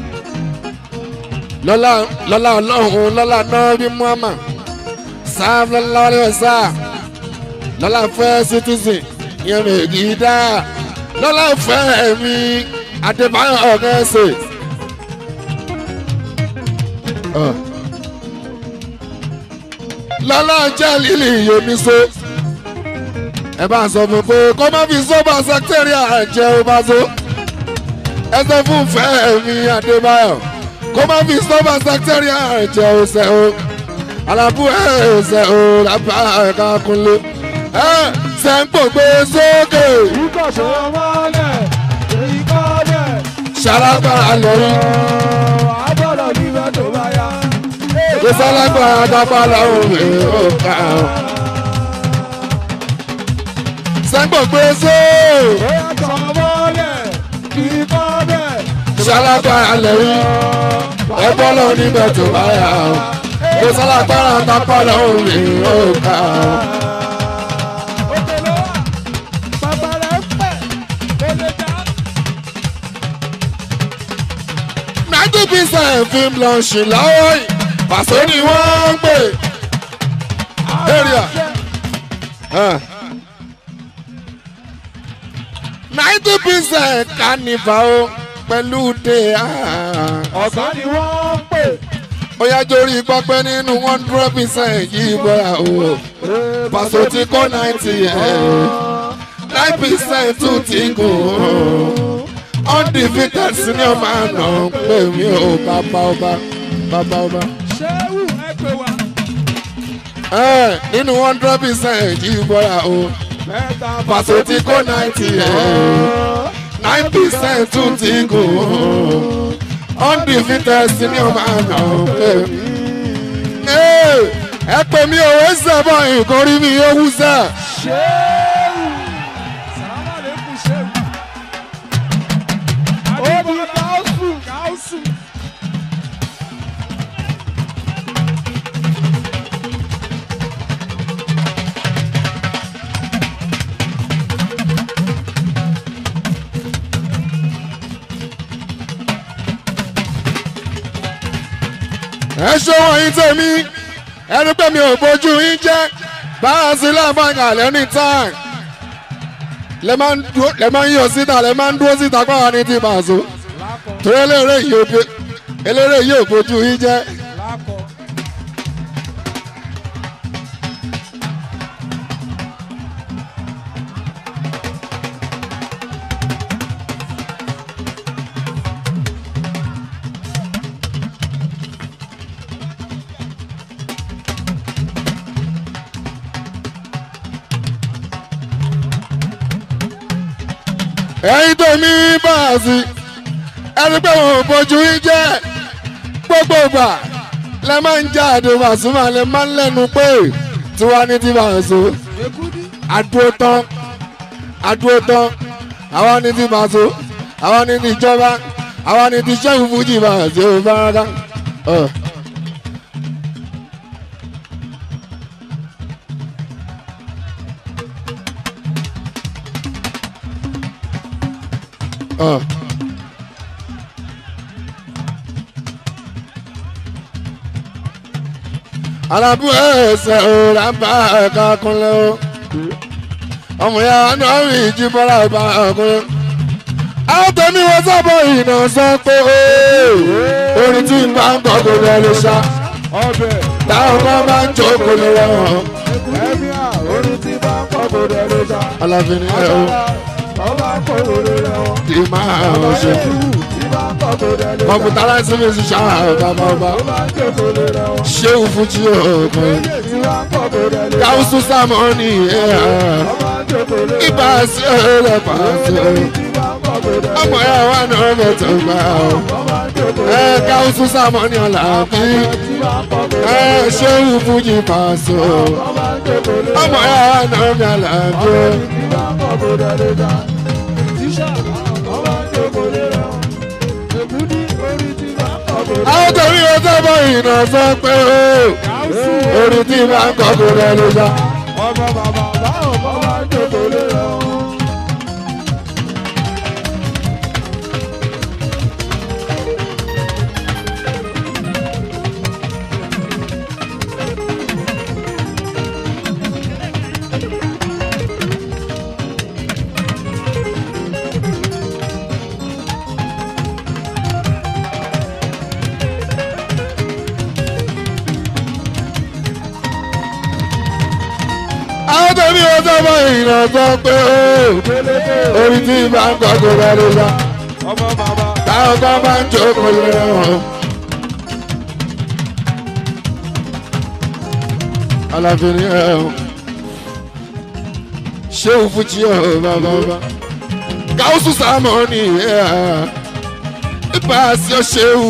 lọ́lá lọ́lá ọlọ́run lọ́lá náà bí Muhammad sáà lọ́lá ọlọ́run sáà lọ́lá fẹ́ citizen yẹn mèjì dá lọ́lá fẹ́ mi Adébáyọ̀ ọ̀gẹ́sẹ̀. lọ́lá jẹ́ lílì yomiso ẹ bá sọ fún pé kó má fi sọ́bà sẹ́kítẹ́rì àjẹ́ ó bá so. Ẹsẹ̀ fún Fẹ́mi Adébáyọ̀ kó má fi sọ́bà sẹ́kítẹ́rì àjẹ́ ọ̀sẹ̀ o alábù ẹ̀ẹ́sẹ̀ o lábà ẹ̀ka kúnlé ẹ̀ sẹ́ńpò gbé sókè. Ìkọ̀sọ̀ mọ́lẹ̀ èyí kọ́ dẹ̀. Ṣalágbára lórí. Àbọ̀dọ̀ níbẹ̀ tó bá yá. Ìṣalágbára dábàá lọ́rùn mi ò ká o. Sẹ́ńpò gbé sókè. Ìkọ̀sọ̀ mọ́lẹ̀ èyí kọ́ dẹ̀. Ṣalágbára lórí. Ẹgbọ́n lọ níbẹ̀ tó bá yá o. Ìṣalágbára dábàá lọ́rùn mi ò ká o. ninety percent film lọ́ọ̀ṣì lọ́wọ́ yìí pàṣẹ ni wọ́n ń pè area ninety percent carnival o pẹ̀lú de ọ̀sán ni wọ́n ń pè. ó yá jórí gbọ́pẹ́ nínú one hundred percent yìí bọ́ra o pàṣẹ ti kọ́ ninety nine percent tún ti kù undefeated senior man ọ̀ ń pè mí o bàbá ọba bàbá ọba. ṣéwù ẹ pè wá. ẹ nínú one hundred percent yìí bọ́ra o pàṣẹ tí kò ninety nine percent tún ti kù undefeated senior man ọ̀ ń pè mí. ẹ pè mí o ẹ sẹ́bọ̀ ìkórí mi ó wú sẹ́. ṣéwù sàlámà lẹ́kùn ṣéwù. Obi Kausu, Kausu. Ẹ ṣe wọ̀nyí tèmi ẹni pé mi ò bójú yín jẹ́ báyà sí láàbàgà lẹ́ni tán lẹ máa ń yọ síta lẹ máa ń dúró síta pàwọn ní ti Paso torí eléré yìí ò eléré yìí ò bójú yín jẹ́. ẹ̀yin tó mi bá a sí ẹni pé wọn ò bójú yín jẹ́ gbogbo ìgbà lẹ máa ń jáde Pasuma lẹ máa ń lẹ́nu pé tiwa ní ti Paso àdúró tán àdúró tán àwa ní ti Paso àwa ní ti ìjọba àwa ni ti ṣẹ́gun fújì máa ṣe é fárá. Uh. Alábú ẹsẹ̀ ò lábá ẹ̀ka kúnlẹ̀ o. Ọmọ ya náà rí ìjíbọ́lá ìbá ọkùnrin. Àwọn tẹ̀mí wọn sábọ̀ ìnà sọ pé orin tí n bá ń kọ́ kò lọ lè ṣá. Táwọn kan bá ń jókòó lè rẹwọ̀n. Orin tí bá ń kọ́ kò lọ lè ṣá. Aláfin ni ẹ o. Tí máa ń ṣe. Kọ̀mpútà láìsí mi sì ṣá bàbá ọba. Ṣé òfújì ọkùnrin? Káwùsù Sámọ́nì ibà sí ọ̀rẹ́ pàṣẹ. Ọmọ ya wà náà mẹ́tọ̀ gbà ọ́. Ẹ Káwùsù Sámọ́nì ọ̀làbí. Ẹ ṣé òfújì pàṣẹ. Ọmọ ya wà náà mẹ́tọ̀ gbà ọ́. Àwọn torí ọjọ́ bọ̀ ìnà sọ pé orin tí bá ń kọ́ kó lọ ló sá. Ọmọ bàbá báwo bá wá jókòó lé rẹ o. Àwọn tẹ̀mí ọjọ́ bọ̀ ìnà sọ pé orin tí bá ń kọ́ kó lọ ló sá. Ọmọ bàbá Táwọn kan bá ń jókòó lé wọn. Aláfin ni ẹ o. Ṣé òfújì ọ̀ bàbá ọba? Káwùsù Sámọ́nì ibà sí ọ̀ṣẹ́ òwú.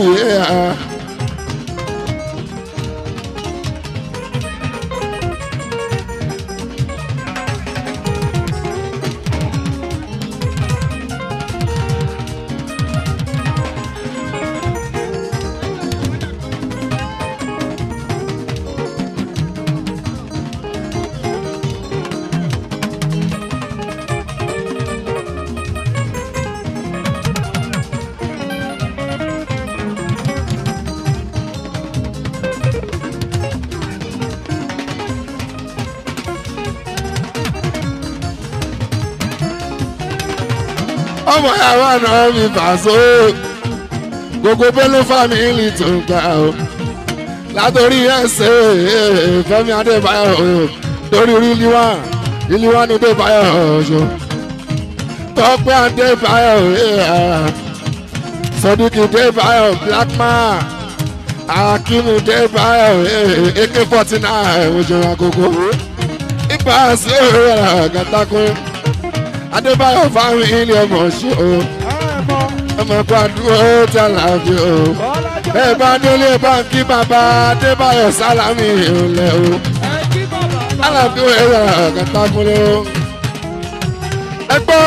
Ọmọ yàrá náà mi Paso gbogbo bẹ́lú fámìlì tó ń gbà ó látòrí ẹsẹ̀ Fẹ́mi Adébáyọ̀ torí ríliwá ríliwá ní Adébáyọ̀ ọ̀ṣọ́ Tọ́pẹ́ Adébáyọ̀ Sọdíkì Adébáyọ̀ Blackman Akimu Adébáyọ̀ A K forty nine òjòrò àkókò ipa sí òwúrọ̀ kàtàkùn. Adébáyọ̀ fáwọn ilé ọmọ ṣe o ọmọ gbàdúrà tí a là fi o ẹ bá délé báńkì bàbá Adébáyọ̀ sálámì ìrọ̀lẹ́ o alábí wo ẹ̀rọ kàtàkùnlé o. ẹ gbọ́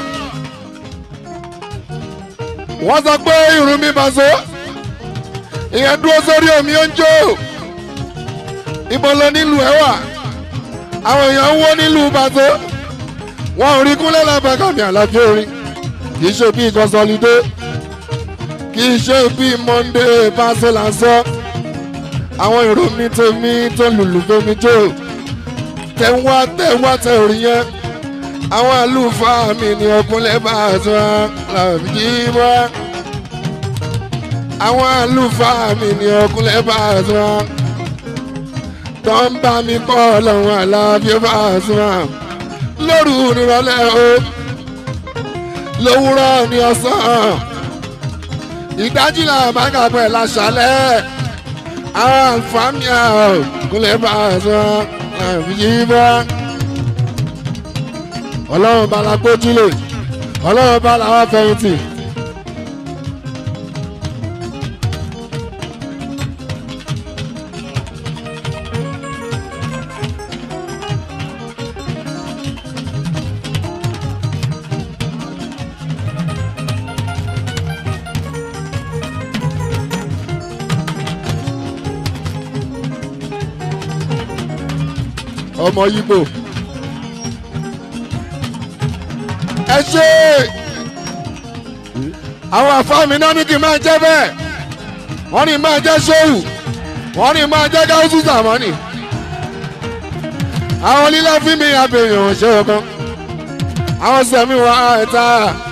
wọ́n sọ pé irun mi bá so ìyẹn dúró sórí omi ó ń jó ìbọn lọ nílùú ẹ wà àwọn èèyàn ń wó nílùú Paso. Wọ́n ò rí Kúnlé Lábàkàmí Àlàbí orin kì í ṣe bí Consolidé kì í ṣe bí Monday Paso lásán àwọn èrò mi tèmi tó lùlù fèmí jó tẹ̀wá tẹ̀wá tẹ̀ orí yẹn àwọn àlùfáà mi ní Kúnlé Paso Àlàbí wá àwọn àlùfáà mi ní Kúnlé Paso tó ń bá mi kọ́ ọlọ́run Àlàbí Paso lóru nírọ̀lẹ́ o lówùrọ̀ ní ọ̀sán ìdájí là bá kà pẹ̀ láṣálẹ̀ àwọn àǹfààní àwọn Kúnlé Paso àbíyí bá ọlọ́run bá la gbójúlé ọlọ́run bá la wá fẹ̀yìntì. ọmọ Yíbò. ẹ ṣe àwọn àfáàmì náà ní kí n máa jẹ́ bẹ́ẹ̀ wọ́n ní máa jẹ́ ṣéwù wọ́n ní máa jẹ́ gáúsù sàmọ́nì àwọn lílọ́ fún mi àbẹ̀yàn ṣe ọkàn àwọn sẹ̀mí wa ẹ̀ta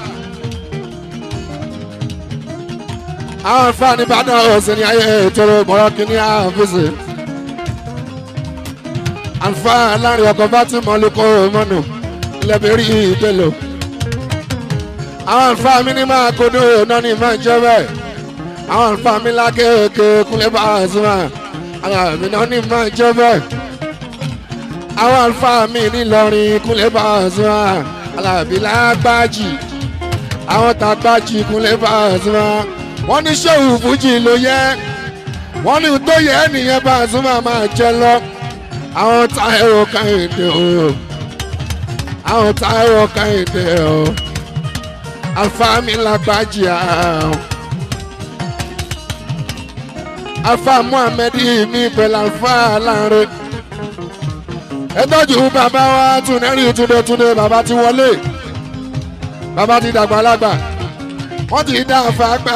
àwọn àfáàní bàdàn ọ̀sẹ̀ ní ayé ìtọ́rọ mọ́rọ́ kìíní àfẹ́sẹ̀ àǹfààní láàrin ọkọ̀ bá ti mọ́ lóko mọ́nù lẹ́bẹ̀rí ìdẹ́lò àwọn àǹfààní ní máa kodo náà ní máa jẹ́ bẹ́ẹ̀ àwọn àǹfààní lákèéké kúnlẹ̀ bá a sùn máa àwọn àmì náà ní máa jẹ́ bẹ́ẹ̀ àwọn àǹfààní nílọrin kúnlẹ̀ bá a sùn máa alábí lágbájì àwọn tàgbájì kúnlẹ̀ bá a sùn máa wọ́n ní ṣéwù fújì ló yẹ wọ́n ní tó yẹ nìyẹn bá a sùn máa máa jẹ lọ àwọn Táíwò Kẹ́hìndé o àwọn Táíwò Kẹ́hìndé o àǹfààní lágbájì àwọn. Alfa Muhammed mi pẹ̀lú Alfa Lanre ẹ tọ́jú bàbá wa Túnẹ́rì túndétúndé bàbá ti wọlé bàbá ti dàgbà lágbà wọ́n ti dá Alfa gbà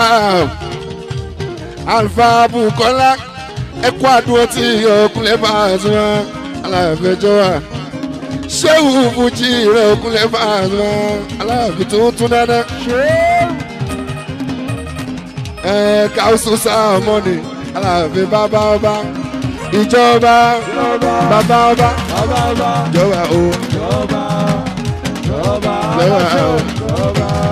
Alfa Bukola ẹ̀kọ́ àdúró tí ọkùnrin bá a sún wọn aláàfẹ́jọ́ wa ṣéwù fújì rẹ̀ ọkùnrin bá a sún wọn aláàfẹ́ tó tún dáadáa ẹ̀ káwùsù sáà mọ́ni aláàfin bàbá ọba ìjọba bàbá ọba ìjọba o ìjọba o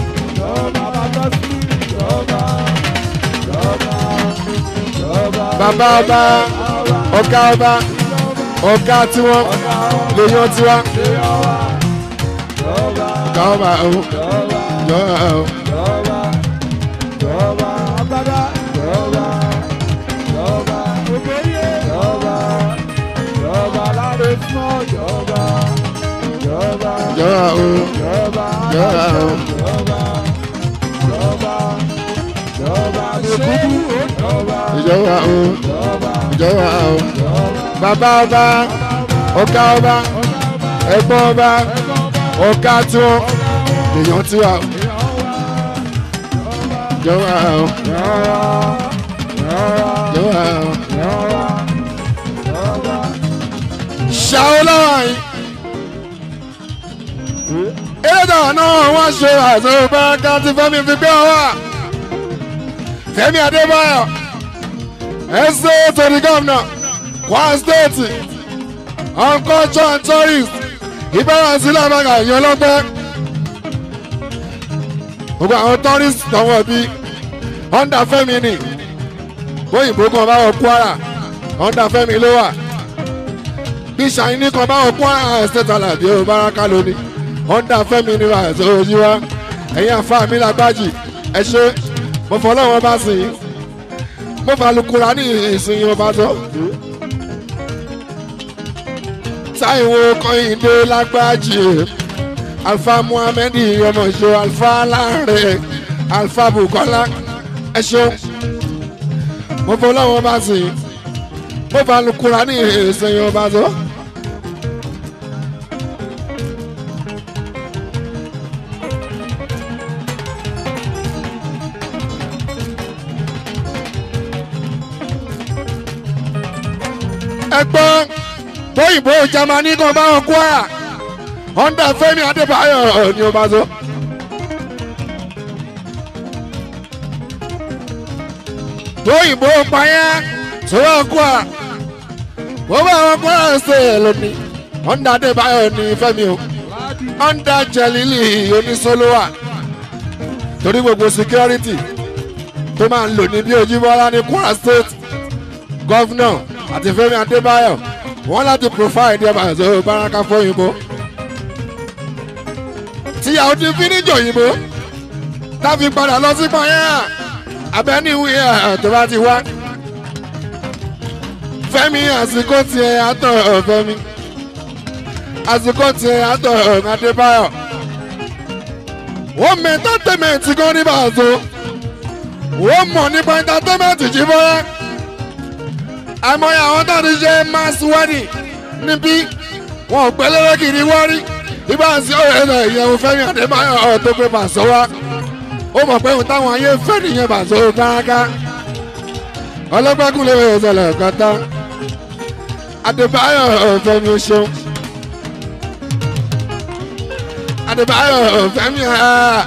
bàbá ọba ọ̀gá ọba ọ̀gá tiwọn lèyàn tiwa ọ̀gá ọba o ìjọba o. Jọba o, jọba o, ìjọba o, ìjọba o, bàbá ọba, ọ̀gá ọba, ẹ̀gbọ́n ọba, ọ̀gá tiwọn, èèyàn tiwa o, jọba o, jọba o, ṣàwọn lọ́wọ́ yìí. Ẹ̀dá náà wọ́n ṣe àṣọ báńkà tí Fẹ́mi fi gbé wá. Fẹ́mi Adébáyọ̀ ẹ̀sẹ̀ to the governor Kwara State on culture and tourist ìbára sílẹ̀ àbága ìyẹn ọlọ́pẹ́. Gbogbo àwọn tourist tọwọ́ bí under Fẹ́mi ni bóyìnbó kan bá wọ Kwara under Fẹ́mi ló wà. Bí Ṣàyínní kan bá wọ Kwara State Alábí ó Báràká lónìí. Honda Fẹ́mi ni wàá tó ojú wa ẹ̀yin àfa mi lágbájì ẹ ṣe mo fọlọ́ wọn bá sìn yín mo falùkùrà ní ìsìn wọn bá tó. Táíwò Kẹ́hìndé lágbájì Alfa Muhammed ọmọ ìṣó Alfa Lanre Alfa Bukola ẹ ṣe mo fọlọ́ wọn bá sìn yín mo falùkùrà ní ìsìn wọn bá tó. Ẹgbọ́n bóyìnbó Jámánì kan bá wọn Kwara Honda Fẹ́mi Adébáyọ̀ ni ó bá so. bóyìnbó payá tó wọn Kwara bó bá wọn Kwara ṣe lónìí Honda Adébáyọ̀ ni Fẹ́mi o Honda Jẹ̀lílì oníṣòlówà torí gbogbo security tó máa ń lò ní bí Òjìbọ́lá ní Kwara State governor àti Fẹ́mi Adébáyọ̀ wọ́n láti provide ẹ̀ bàzọ́ Báràká fóyìnbó tíyàwó ti fi níjọ òyìnbó táfi padà lọ sí pọ́nyá abẹ́niwí ẹ̀ tó bá ti wá Fẹ́mi àsìkò tiẹ̀ àtọ̀ Fẹ́mi àsìkò tiẹ̀ àtọ̀ Adébáyọ̀ wọ́n mọ entertainment gan ní bàzọ́ wọ́n mọ̀ nípa entertainment jí bọ́lá àmọ́ àwọn tó ti ṣe mass wedding níbí wọn ò pẹ́ lẹ́rẹ́ kiri wọ́rí ibà sí ọ̀rẹ́ náà ìyẹn Fẹ́mi Adébáyọ̀ tó pé Pàṣọ wá ó mọ̀ pé òun táwọn ayé fẹ́ nìyẹn Pàṣọ káraká ọlọ́gbẹ́kùn lè wẹ̀ ṣẹlẹ̀ kọ́tà Adébáyọ̀ Fẹ́mi o ṣeun Adébáyọ̀ Fẹ́mi ẹ̀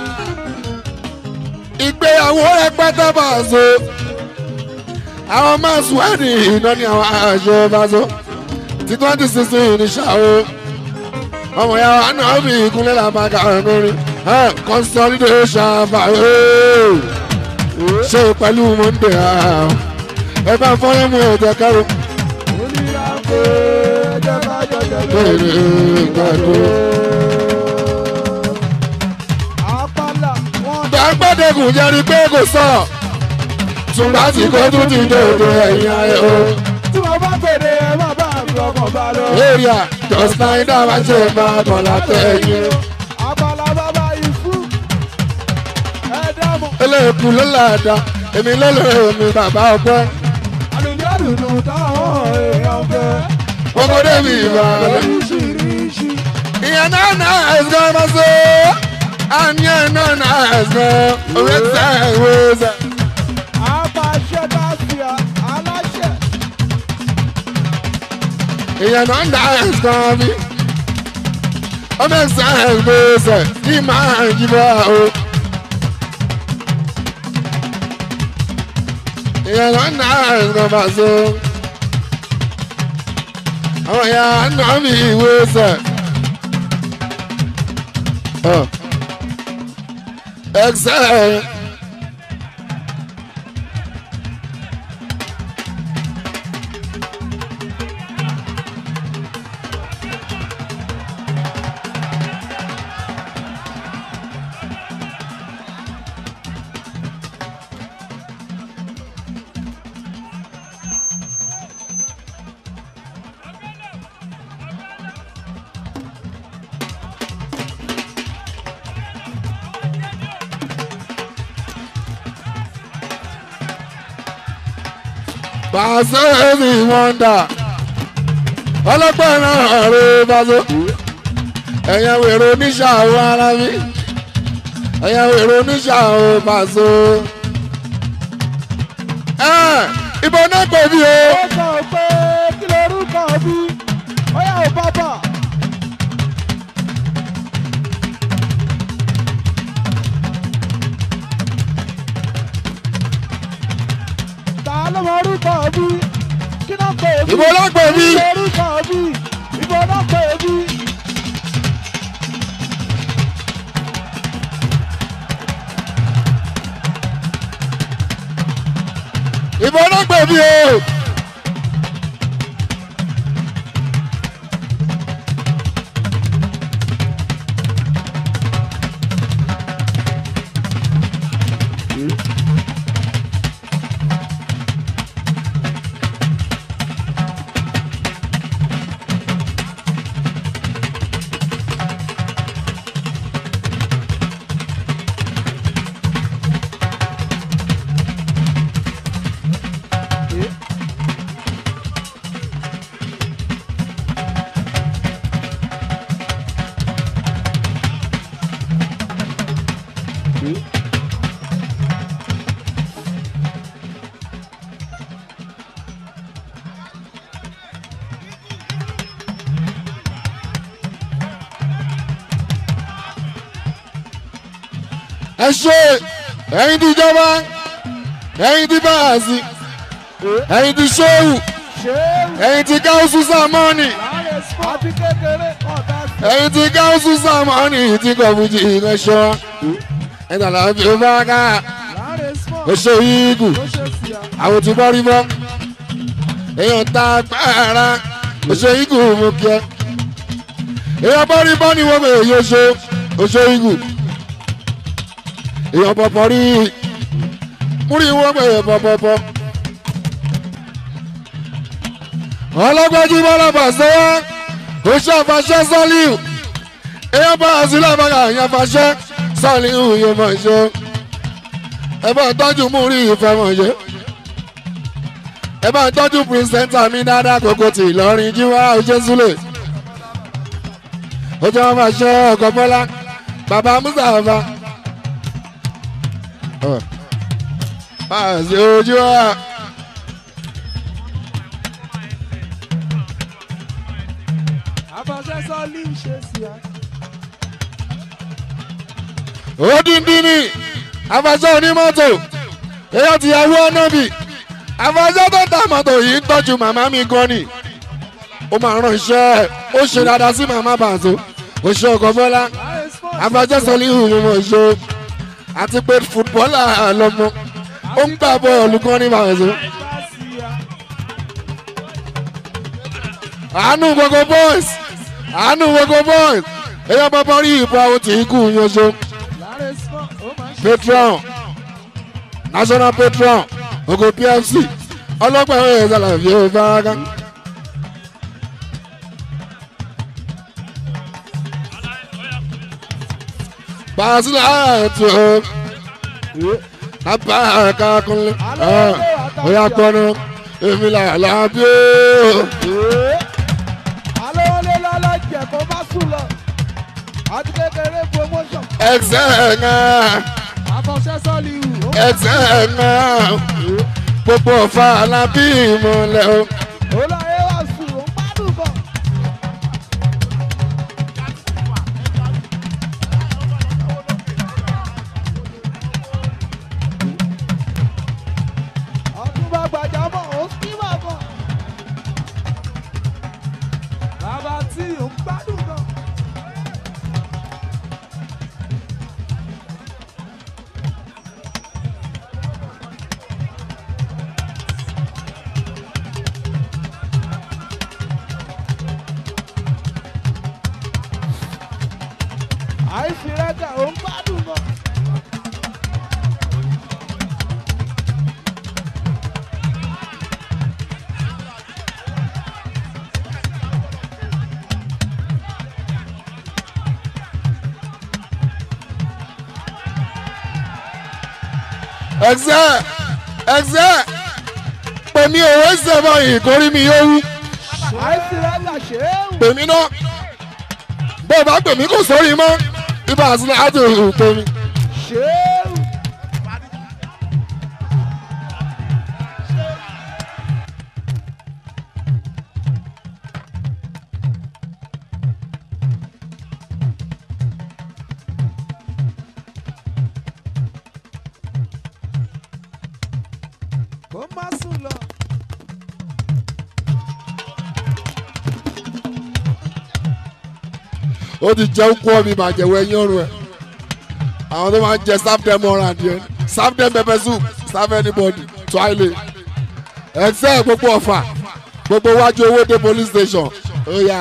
ìgbéyàwó rẹpẹtẹ Pàṣọ àwọn máa sùn ẹ̀dì iná ní àwọn àṣọ Pàṣọ ti twenty sixteen ní ṣàwó ọmọ ya wa náà bí ìkúnlẹ̀ làbàkà ọ̀nùrin consolidation àbáwé ṣe pẹ̀lú Monday ẹ bá fọyín mú ètò kẹrù. gbàgbọ́dẹ̀gùn jẹ́rí pé kò sọ̀rọ̀ ṣùgbọ́n tí kò tún ti dòdò ẹ̀yìn ayé o. tí wọ́n bá pèrè ẹ má bá mi ọkàn bá lọ. area just nine dábàá ṣe máa bọ̀ látẹ̀yìn. abala bàbá ìfú ẹ dámọ̀. eléèkú ló láàdá èmi lọ́lọ́rọ̀ mi bàbá ọgbẹ́. àlùjọ́dùnú táwọn èèyàn fẹ́. ọmọdé mi ìwà rẹ̀. oríṣiríṣi. ìyẹn náà náà ẹ̀sán máa ṣe àníyàn náà náà ẹ̀sán òwe ṣe ìwé ṣe. àpàṣẹ bá fi aláṣẹ. ìyẹn náà náà ẹ̀sán mi. ọmọ ẹ̀sán ìwé ṣe kí máa jí bá o. ìyẹn náà náà ẹ̀sán máa ṣe. àwọn ìyá náà mi ìwé ṣe. Excel. Pàṣẹ ẹ̀sì wọ́ndà ọlọ́pàá náà rẹ̀ Pàṣọ ẹ̀yàn wèrè oníṣàwọ̀ ara mi ẹ̀yàn wèrè oníṣàwọ̀ Pàṣọ. ẹ̀ ìbọn náà pè mí o. ó sọ pé kí lorúkọ bí ọyá ò bàbà. ló mọ orúkọ bí kí náà pè bí. ìbò náà pè bí. orúkọ bí ìbò náà pè bí. ìbò náà pè bí o. ẹ ṣe ẹ̀yin ti jọba ẹ̀yin ti báàsì ẹ̀yin ti ṣéwù ẹ̀yin ti gáúsù sàmọ́nì ẹ̀yin ti gáúsù sàmọ́nì tí kò fújì ìrẹsọ ẹ̀dá làbí ó bá ká oṣù yígù àwọn tí bọ́ rí bọ́ èèyàn ta gbára oṣù yígù mú kí ẹ èèyàn bọ́ rí bọ́ ni wọ́n bẹ̀ yóò ṣe oṣù yígù èèyàn pọ̀pọ̀ rí múrí wọ́n pè é pọ̀pọ̀pọ̀ ọlọ́gbẹ́jú bọ́lá Pàṣọ oṣù àfàṣẹ sọ́líù èèyàn bá àṣìlẹ̀ àbára èèyàn àfàṣẹ sọ́líù yóò mọ̀ ṣe ẹ bá tọ́jú múrí ìfẹ́ mọ̀ ṣe ẹ bá ń tọ́jú pírísẹ́ńtà mi dáadáa kókó tì Ìlọrin jíwá ojésùlẹ̀ ojú wọn máa ṣe ọkọ̀ bọ́lá bàbá Mustapha àṣẹ ojú wa. àbọ̀ṣẹ́ sọ́ọ́lì ṣe sí a. Odindi ni afasẹ́ onímọ́tò èyí ti yàwó ọ̀nàbì afasẹ́ tó ta mọ́tò yìí ń tọ́jú màmá mi gan ni ó máa ràn iṣẹ́ ó ṣe dáadáa sí màmá Bàzó ó ṣe ọkọ̀ bọ́lá afasẹ́ sọlí ìhùn mọ̀ ṣe àti pé fútbọ́là lọ́mọ ó ń gbà bọ́ọ̀lù gan ní Bàzó. àánú gbogbo boys àánú gbogbo boys èyí bàbá rí ìbò àwọn tí ń kú yan ṣe. Patron national patron ogo P F C ọlọ́pàá ẹ̀rọ ìṣẹ̀lẹ̀ fi ó faraga. Bàásílà ètò apá àkàkùnlé ọ̀yà pọ̀nù èmi là lábí ó. alówólé lọ́lọ́jẹ̀ kó má sùn lọ àti kékeré promotion. ẹ̀sẹ̀ náà. àfọ̀ṣẹ́ sọ́ọ́lì wù. ẹ̀sẹ̀ náà gbogbo ọ̀fà alábí ìmọ̀lẹ̀ o. olóyè wá sùn ó ń gbádùn bọ̀. ọdún bá gbàjámọ̀ ó kí wà bọ̀. bàbá tí ò ń gbádùn bọ̀. àìfirẹ́gà ó ń gbádùn bọ̀. ẹ̀sẹ̀ ẹ̀sẹ̀ pèmí òwe sẹ́fọ̀ yìí kórí mi yóò wú àìfirẹ́gà ṣe é wù. pèmí náà bó o bá pèmí kò sórí mọ́ ibà sílẹ̀ á ti hù pèmí. ṣe é wù. kó má sùn lọ. ó ti jẹun kú ọmọ ìbàjẹ́wọ̀ ẹ̀yìn ọ̀run ẹ̀ àwọn tó máa ń jẹ serve them all and yẹn serve them pepper soup serve anybody twile ẹ̀sẹ̀ gbogbo ọ̀fà gbogbo wájú owó dé police station ó yá.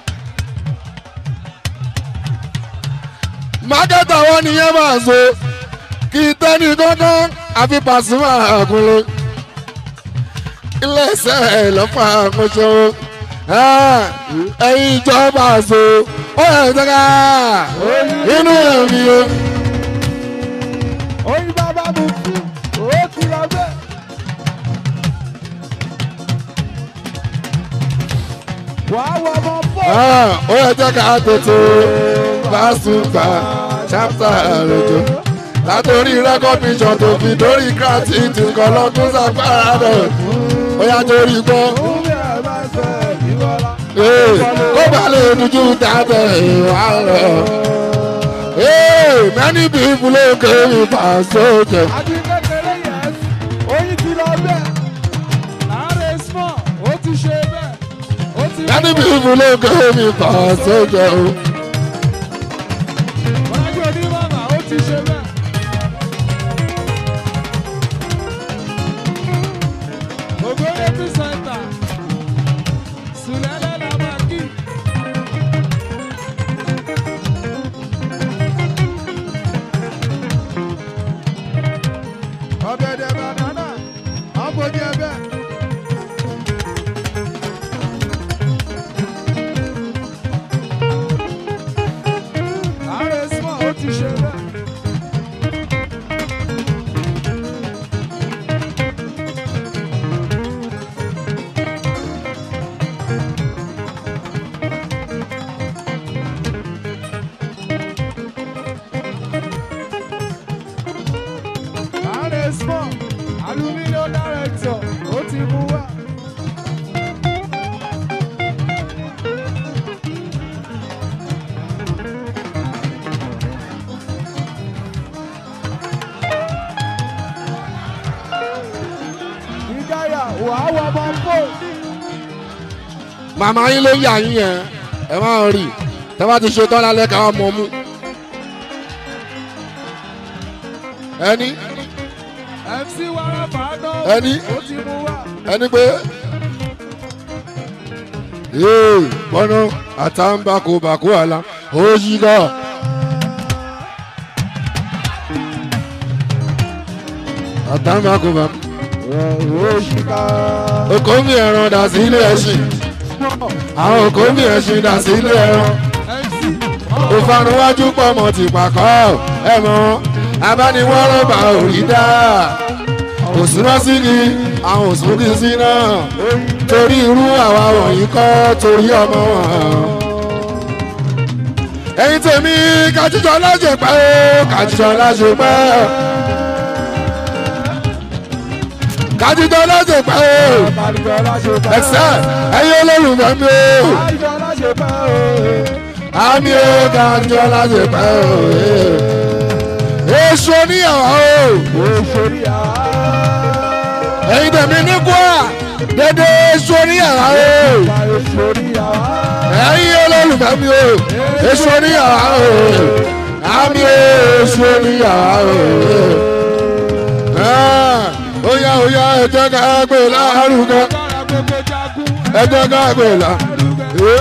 mákẹ́tà wọn nìyẹn máa so kì í tẹ́ni kankan àfi Pasuma àkúnlé ilé ẹsẹ̀ lọ́fà àkúnṣe ẹ̀yin ìjọba àṣọ ó yẹ ìjọba inú ẹ̀mí o. oyin bàbá mi kú ó ti lọ bẹ́ẹ̀. wàá wọ ọmọ fọ́. ó yẹ jẹ́ ká tètè bá ṣùgbà chapter àlejò látòrí record vision tó fi dórí gratitude nǹkan lọ́dún sàgbára rẹ̀ ó yà torí gbọ́. kó bá lè dúdú dábẹ́ ìwà rẹ̀. many people ló kéwì Pasuma. àti kékeré yẹn oyin ti lọ bẹ́ẹ̀. láàárẹ̀ small ó ti ṣe bẹ́ẹ̀. ó ti lọ many bẹ́ẹ̀. people ló kéwì Pasuma. Bọ́lájú onímọ̀mà ó ti ṣe bẹ́ẹ̀. Ògbóyè písẹ́ńtà Sùlẹ́lẹ̀ la máa kí. Ọ̀gẹ̀dẹ̀ banana, àbòjì ẹ̀bẹ̀. Ààrẹ small ó ti ṣe bẹ́ẹ̀. màmá yín ló yà yín yẹn ẹ máa rí tẹ́ bá ti ṣe tán lálẹ́ káwọn mọ̀ mú. ẹni M C wàrà fàánà ẹni ó ti mú wá. ẹni pé ee bọ́nà àtàǹbàkùbàkù àlà ó yí ká. àtàǹbàkùbàkù okò mi ẹran dà sí ilé ẹṣin àwọn okò mi ẹṣin dà sí ilé ẹran òfanuwájú pọ̀mọ̀ ti pàkọ́ ẹ mọ́ abániwọ́rọ̀bà òrí dá òsúná sí ni àwọn òsúnkì sí náà torí irú àwa wọ̀nyí kọ́ torí ọmọ wọn. ẹ̀yin tèmi kájíjọ láṣẹ pẹ́ ó kájíjọ láṣẹ pẹ́ ó kájíjọ láṣẹ pẹ́ ó ẹ̀sẹ̀ ẹ̀yin olólùfẹ́ mi ó àmì ó kájíjọ láṣẹ pẹ́ ó èso níyàwó ẹ̀yin tèmi ní Kwara dédé èso níyàwó ẹ̀yin olólùfẹ́ mi ó èso níyàwó àmì èso níyàwó óyá óyá ẹ jẹ́ ká gbé lárugẹ ẹ jẹ́ ká gbé lárugẹ.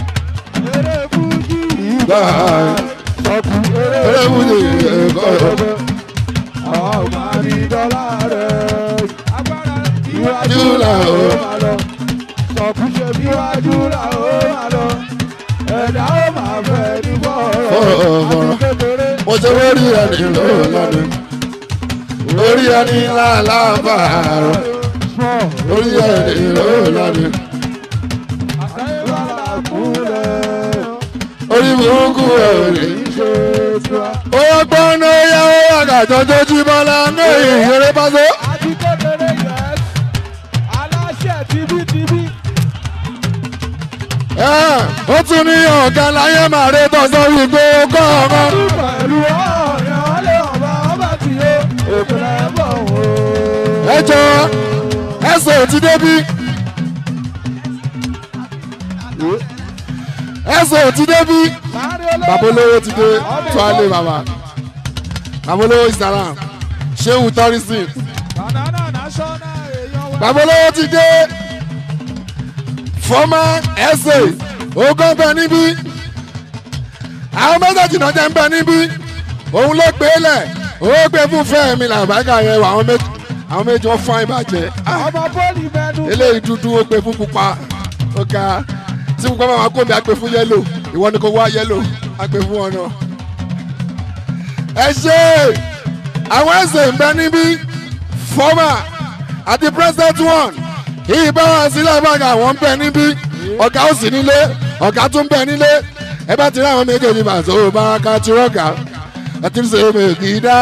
eré fújì ẹ̀kọ́ rẹ̀. ọmọ àbídọ́lá rẹ̀ iwájú là ó máa lọ sọkúnṣe bí iwájú là ó máa lọ ẹ̀dá ó máa fẹ́ ní bọ́ọ̀rọ̀ àti kékeré. mo ṣe lórí ẹni lọ́lọ́dún lórí ẹni láàlábàárọ̀ lórí ẹni lọ́lọ́dún àtẹ̀wálà kúlẹ̀ orí burúkú ẹ̀rẹ̀ ṣe tiwa. ó gbọ́n ní oyè ó àgàjọ tó jí bọ́lá ní ìyẹrẹ pàṣẹ. àti kékeré yẹn aláṣẹ tibítibí. ó tún ní ọ̀gá láyé màrí tọ́sán wípé ó kọ́ ọmọ. pẹ̀lú ọ̀rẹ́ ọ̀lẹ́ ọba ọba tí ó òkèlè bọ̀ wò. ẹ jọ ẹsẹ̀ ò ti débí. ẹsẹ̀ ò ti débí. bàbá olówó ti dé tó a lé bàbá. bàbá olówó Instagram ṣéwù tourism. banana national èèyàn wẹ̀. bàbá olówó ti dé. fọ́mà ẹsẹ̀ ogún bẹ níbí. àwọn méjèèjì náà jẹ́ ń bẹ níbí. òun ló gbé lẹ̀ ó gbé fún fẹ́ẹ̀mí làbágà yẹn wà àwọn méjì àwọn méjì wọ́n fún ìbàjẹ́. ọmọ bọ́ọ̀lì mẹ́nu. eléyìí dúdú ó gbé fún pupa ó ga tí pupa máa kó mi àgbẹ̀ fún yẹ́lò ìwọ ni kò wá yẹ́lò àgbẹ̀ fún ọ̀nà. ẹ ṣe àwọn ẹsẹ̀ ń bẹ níbí fọ́mà àti president one ìbára sílẹ̀ ìbára àwọn ń bẹ níbí ọ̀gá ó sì nílé ọ̀gá tún bẹ nílé ẹ bá ti rí àwọn méjèèjì bàtò báraka tí rọ̀gà ẹ ti ń ṣe mèkì dá.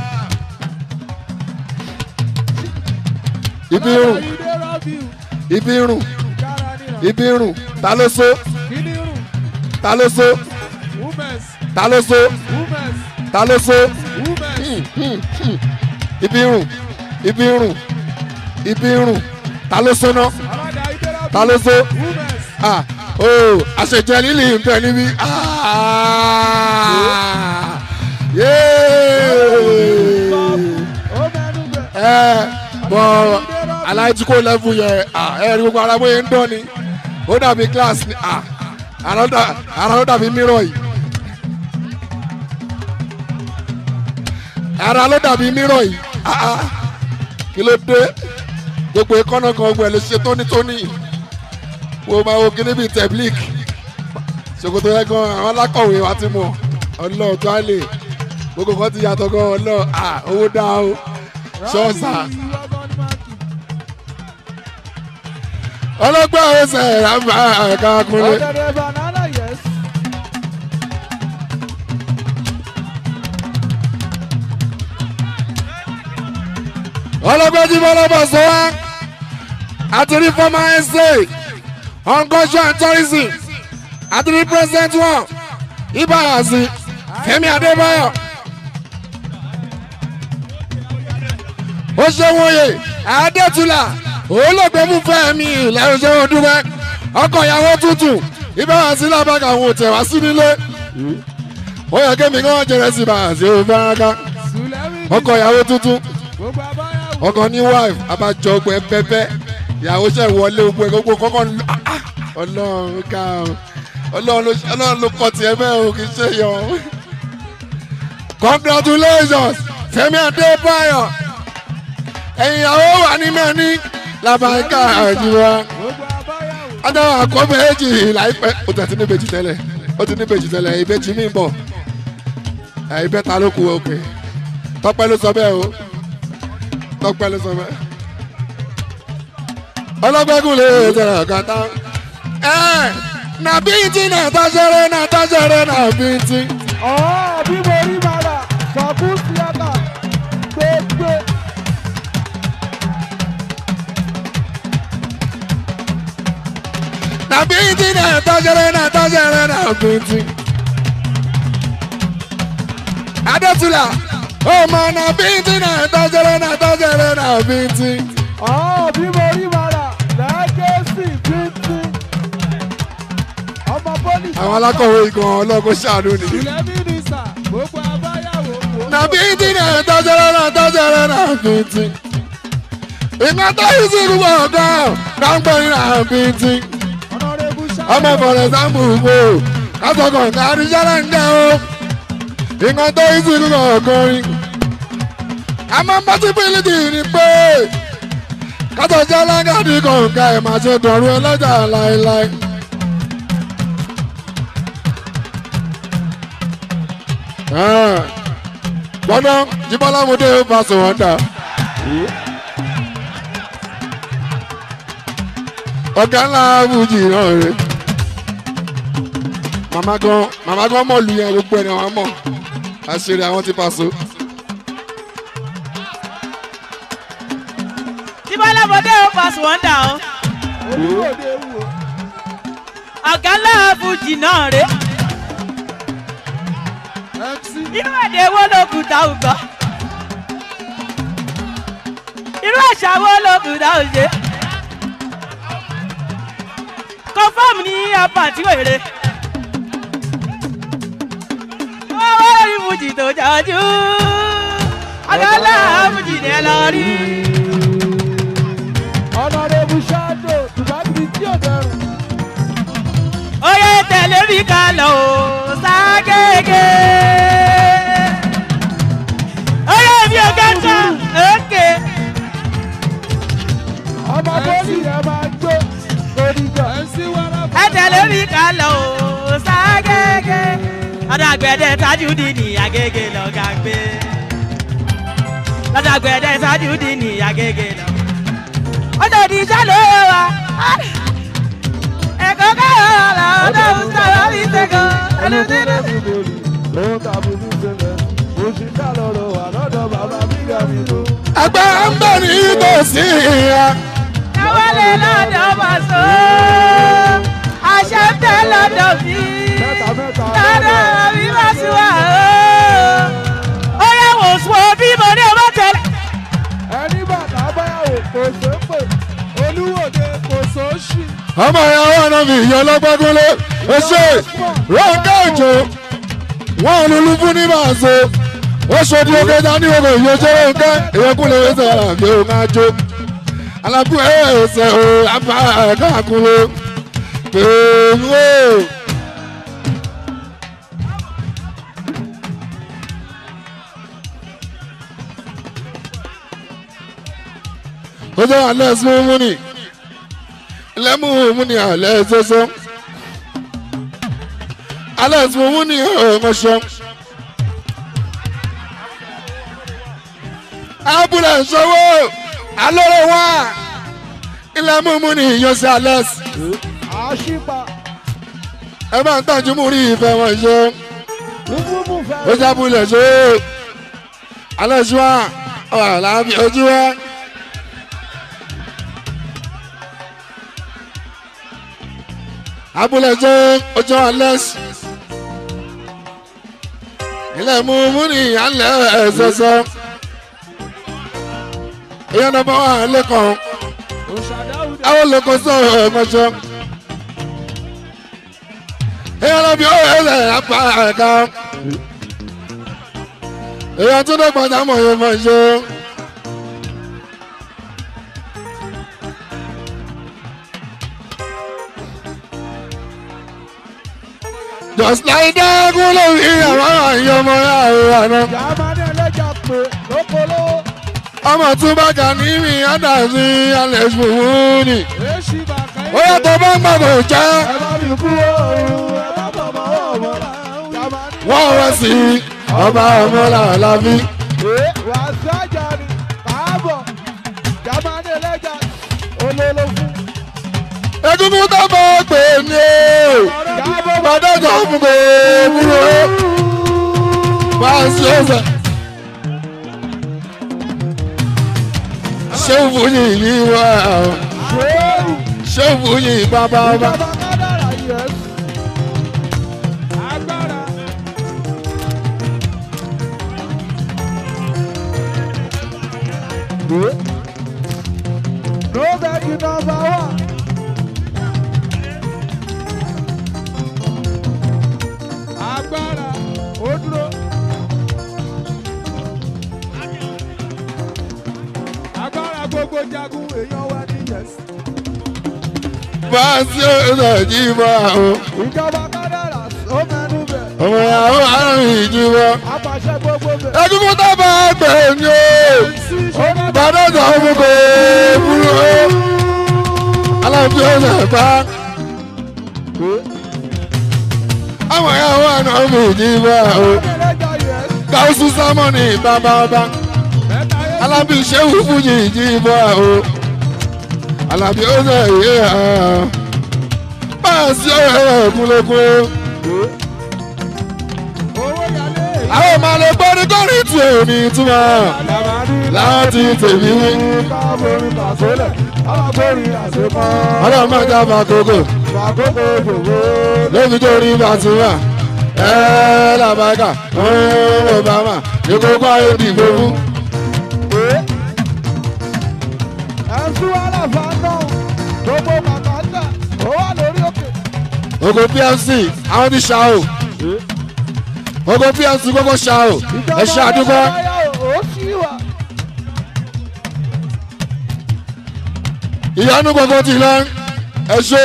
ibi irun ibi irun ibi irun ta ló so ta ló so ta ló so ta ló so ibi irun ibi irun ibi irun ta ló so ná ta ló so ah oh àṣejẹ lílì ń bẹ níbí ẹ bọ aláìtíkó lẹ́fù yẹ ẹ rí gbogbo ara bóyá ń dán ni ó dàbí class ni ara ló dàbí mirror yìí ara ló dàbí mirror yìí kí ló dé gbogbo ìkọ́nà kan ọgbọ̀n ẹ̀ lè ṣe tónítóní wo máa wo kíní bíi tẹ̀blík ṣòkòtò yẹn gan àwọn alákọ̀wé wa ti mọ̀ ọlọ́ọ̀ tó á lè gbogbo kan ti yàtọ̀ gan ọlọ́ọ̀ owó dá o ṣọ́ọ̀ṣà ọlọ́gbà ọ̀sẹ̀ rámbà ẹ̀ka kúnlẹ̀. ọlọ́gbà jí bọ́lọ́bọ̀ sọ wá àti rí former ẹ̀sẹ̀ on culture and tourism àti rí president wọn ibàyàsí Fẹ́mi Adébáyọ̀ ó ṣe wọ́nyẹ Adétúlà olóògbé fún Fẹ́mi lẹ́yìn ṣé wọ́n dúpẹ́ ọkọ̀ ìyàwó tuntun ibà wá sí lábàkà àwọn òtẹ̀ wá sí nílé ó yẹ kémi kí wọ́n jẹrẹ sí bàá sí òun fẹ́ràn ká ọkọ̀ ìyàwó tuntun ọkọ̀ ní wife abájọ ọgbẹ́ pẹ́pẹ́ ìyàwó ṣe wọlé ogun ẹ̀ gbogbo kọ́kọ́ ọlọ́run ká ọlọ́run ló kọ́ tiẹ̀ bẹ́ẹ̀ o kì í ṣe yọ. Congratulations Fẹ́mi Adébáyọ̀ ẹ̀yin ìyàwó wà ní mẹ́ni làbáńkà àjùwà adáwọ̀ àkọ́bẹ̀ èjì láìpẹ́ ó tẹ̀ tí ní ìbejì tẹ́lẹ̀ ó ti ní ìbejì tẹ́lẹ̀ ìbejì mi ń bọ̀ ìbẹ́ta ló kù òkè Tọ́pẹ́ ló sọ bẹ́ẹ̀ o Tọ́pẹ́ ló sọ bẹ́ẹ̀ ọlọ́gbẹ́kùn lè tẹ̀lé kàtà ẹ̀ nàbí tí nàtàṣẹ́rẹ́ nàtàṣẹ́rẹ́ nàbí tí. ọ̀ bí mo rí bàrà sọ̀kú síyàtà gbégbé. nàbí tí nàtàṣẹ́rẹ́ nàtàṣẹ́rẹ́ nàbí tí. Adétúlà ọmọ nàbí tí nàtàṣẹ́rẹ́ nàtàṣẹ́rẹ́ nàbí tí. ọ̀ bí mo rí bàrà lẹ́gẹ̀ẹ́sì bíntì. ọmọ pólísì. àwọn alákọ̀wé igan ọlọ́gbọ́n ṣàánú ni. ilẹ̀ mínísà gbogbo abáyàwó. nàbí tí nàtàṣẹ́rẹ́ nàtàṣẹ́rẹ́ nàbí tí. ìgbà tó yìí sí gbogbo ọ̀gá ráńpẹ́ ní nàbí tí. ọmọ fọ̀rẹ̀ sáàmù wo kásọ̀kọ̀ kárí yára ń jẹ́ o. ìgbà tó yìí sí gbogbo ọ̀gọ́rin. àmọ́ pọ́sibílítì ni pé kátọ̀jẹ́ alágàdì kọ̀ọ̀kan ẹ̀ máa ṣe dọ̀rú ẹlẹ́jà láéláé. gbọ́dọ̀ Jíbọ́lá mo dé fásitì wọn dà. ọ̀gá ńlá fújì náà rè. màmá gan màmá gan mọ̀ lu yẹn gbogbo ẹni àwọn mọ̀ àṣírí àwọn ti Paso. Jíbọ́lá mo dé fásitì wọn dà o. ọ̀gá ńlá fújì náà rè. irú èdè wo ló kù tá ò gbọ́? irú àṣà wo ló kù tá ò ṣe? kọ́fọ́ọ̀mù ní apá àti wèrè. owó orí fújì tó jájú ọ̀gá fújì ní ẹ lọ rí. ọ̀nà rẹ̀ bù ṣáàdò tùbákìrì tí ò dẹrùn. oyè tẹ̀lé mi ká lọ ò ságége. oyè mi ò kẹta òkè. ọmọ bọ́ọ̀lì rẹ̀ máa jó oríjọ. ẹ tẹ̀lé mi ká lọ ò ságége. ọ̀dọ̀ àgbẹ̀dẹ Tajudeen ní Agége lọ́gà gbé. ọ̀dọ̀ àgbẹ̀dẹ Tajudeen ní Agége lọ. ọ̀dọ̀ òdìṣẹ́ ló yẹ wa. ẹ̀kọ́ káyọ̀ ọ̀la ọ̀dọ̀ òṣìṣẹ́ mi ṣẹ́gun. ẹnu tí ló ti bòlì ló ń ta bùnú sílẹ̀ òṣìṣẹ́ lọ́rọ̀ wà lọ́dọ̀ bàbá bíga mi ló. ẹgbẹ́ ń bẹ̀ ní ìtòsí ìyá. ẹ wọlé lọ́dọ̀ Paso. àṣẹ ń tẹ lọ́dọ̀ mi. lọ́dọ̀ mi bá sí wa o. ó yẹ wò sùn bí mo ní ọmọ tẹ̀lé. ẹni bàtà báyàwó kò sépè olúwòde kò sóṣì. ọmọ ìyàwó ọ̀nà mi ìyá ọlọ́gbẹ́gúnlé oṣù Rónkẹ́ Òjó wọn lulú fún ní Paso oṣù tí ó kéjà ní ogun ìyóṣẹ́ Rónkẹ́ ìyókùnlé ẹsẹ̀ àbí òun àjò alábú ẹsẹ̀ o apá káàkúrò pèlú o. ó jẹ́ alẹ́ sí mímú ni lẹ́mú mímú ni alẹ́ ṣoṣo alẹ́ sí mímú ni ọmọṣọ. abúlé ìṣòwò alóró wá ilẹ̀ mímú ni ìyọ̀sẹ̀ alẹ́ sí. àṣìpà. ẹ bá ń tọ́jú mú rí ìfẹ́ wọn ṣe. ó jẹ́ abúlé ìṣòwò alẹ́ sí wa ọ̀là bí ojú wa. abúlé jẹ́ ojú alẹ́s ilé mú mú ní alẹ́ ẹ̀sẹ̀sẹ̀ ìyẹn náà bá wà lẹ́kọ̀ọ́ àwọn olùkọ́ sọ̀rọ̀ ẹ̀mọ́ṣẹ́ èèyàn lọ bí ó yẹ ẹ̀ apá ẹ̀ka èèyàn tó dẹ́gbọ̀n tá mọ̀ yẹn mọ̀ ṣe. just like that kó ló rí àwọn àyàn ọmọ yàrá àná. Jámánì ẹlẹ́jà pé lókòló. ọmọ tún bá kà ní mi àdàsí alex buhuni. Èsì bàkà yìí. ó yẹ tó bá ń gbàgbọ́ jẹ́. Ẹ bá mi kú ooo, ẹ bá bọ̀ mọ́ ọmọ là ń wí. wọ́n wọ́n sí ọba ọmọ làlábí. Wà á sájà ni káàbọ̀. Jámánì ẹlẹ́jà olólò fún. egungun tó bá pè ní o bàdé tó fún kò múlò wá sí ọ̀sẹ̀. ṣé òfin yìí ní wá ṣé òfin yìí bàbá bá. Nobody number one. Agbára ó dúró. Agbára gbogbo jagun èèyàn wá ní yẹs. bá a sí ọ̀sẹ̀ yìí bá o. Ìjọba kádàrà ó mẹ́nu bẹ̀. ọmọ ìyàwó àrùn ìjìbọ. Apàṣẹ gbogbo bẹ̀. egungun tó bá pè ní o bàdé tó fún kò múlò aláàbí ọ̀sẹ̀ bá. àwọn ìyàwó àrùn ìjìbọ o. gáúsù sámọ́nì bàbá ọba. alábí ṣéwù fújì ìjìbọ o. alábí ọ̀sẹ̀ yìí hàn. bá a sí ọ̀rẹ́ kúlẹ̀kúlẹ̀. àwọn ọmọ alẹ́ gbọ́ ní kọ́rin tí ò ní túmọ̀ láti tèmi wí. ọlọ́run máa já fàkókò lóbi tó rí bàtúmà ẹ làbàkà ọ̀hún obama ní kókó ayé dìbò fún. Ẹ̀sùn aláfa náà gbogbo kàkàtà ó wà lórí òkè. Ogo P F C àwọn ti ṣá o. Ogo P F C gbogbo ṣá o. ẹ ṣe àdúgbò. ìyanu gbogbo ti lọ ẹ ṣe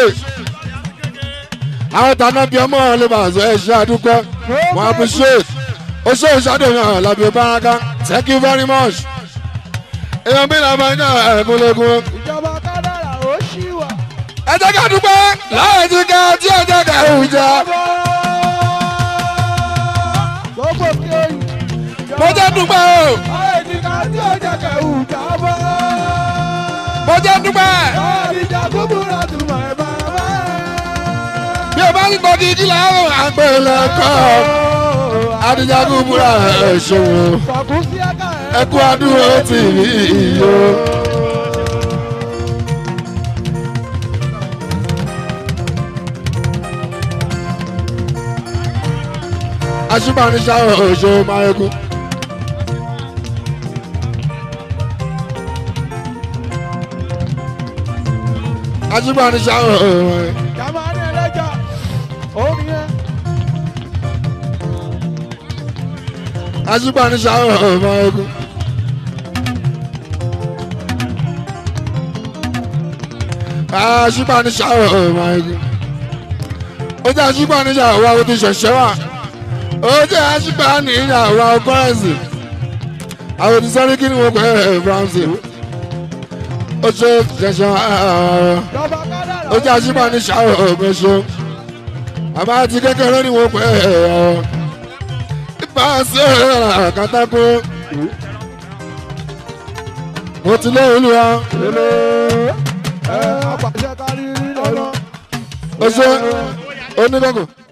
àwọn tànà bíi ọmọ lè máa sọ ẹ ṣe àdúgbò wọn appreciate ó ṣe ìṣàdéhùn làbí baraka thank you very much. èèyàn bí làbá iná ẹ̀kúnlẹ̀kún. Ìjọba kádàrà ó ṣì wà. ẹ jẹ́ ká dúpẹ́ láì ti ká tí ẹ jẹ́ ká ìjà. Gbogbo kí o yìí. mo jẹ́ dúpẹ́ o. Láì ti ká tí o jẹ́ kẹ̀hù jábọ́. mo jẹ́ dúpẹ́. Láì jà gbúgbúra tún mọ̀ ẹ́ bá bá. bí o bá ń gbọ́ kí kí láàrùn àgbẹ̀lẹ̀ kọ́ adijagun búra ẹ̀ ṣòwò Fọ̀kún sí ẹ̀ka ẹ̀. ẹkú adúró tì mí iyo. aṣípanisá òṣò máyégún. aṣípanisá òṣò. Jámánì ẹlẹ́jà omi yẹn. aṣípanisá òṣò máyégún. aṣípanisá òṣò máyégún. ó jẹ́ aṣípanisá òwò àwọn tó ṣẹ̀ṣẹ̀ wà. ó jẹ́ aṣípanisá òwò àwọn kọ́rẹ́nsì. àwọn tó sọ́rí kí ni wọ́n pẹ́ ẹ̀ bronze. ó ṣe ṣẹ̀ṣẹ̀ wà. Ìjọba kádàrà ó jẹ́ aṣípanisá òṣò ṣe. àbá ti kékeré ni wọ́n pẹ́ ẹ̀ ọ́. ipa sí ọ̀rọ̀ àkàtàkù. mo ti lé olúwa. ẹ̀ apàṣẹ kárí rí lọ́nà. ó ṣe onígbàgbọ́.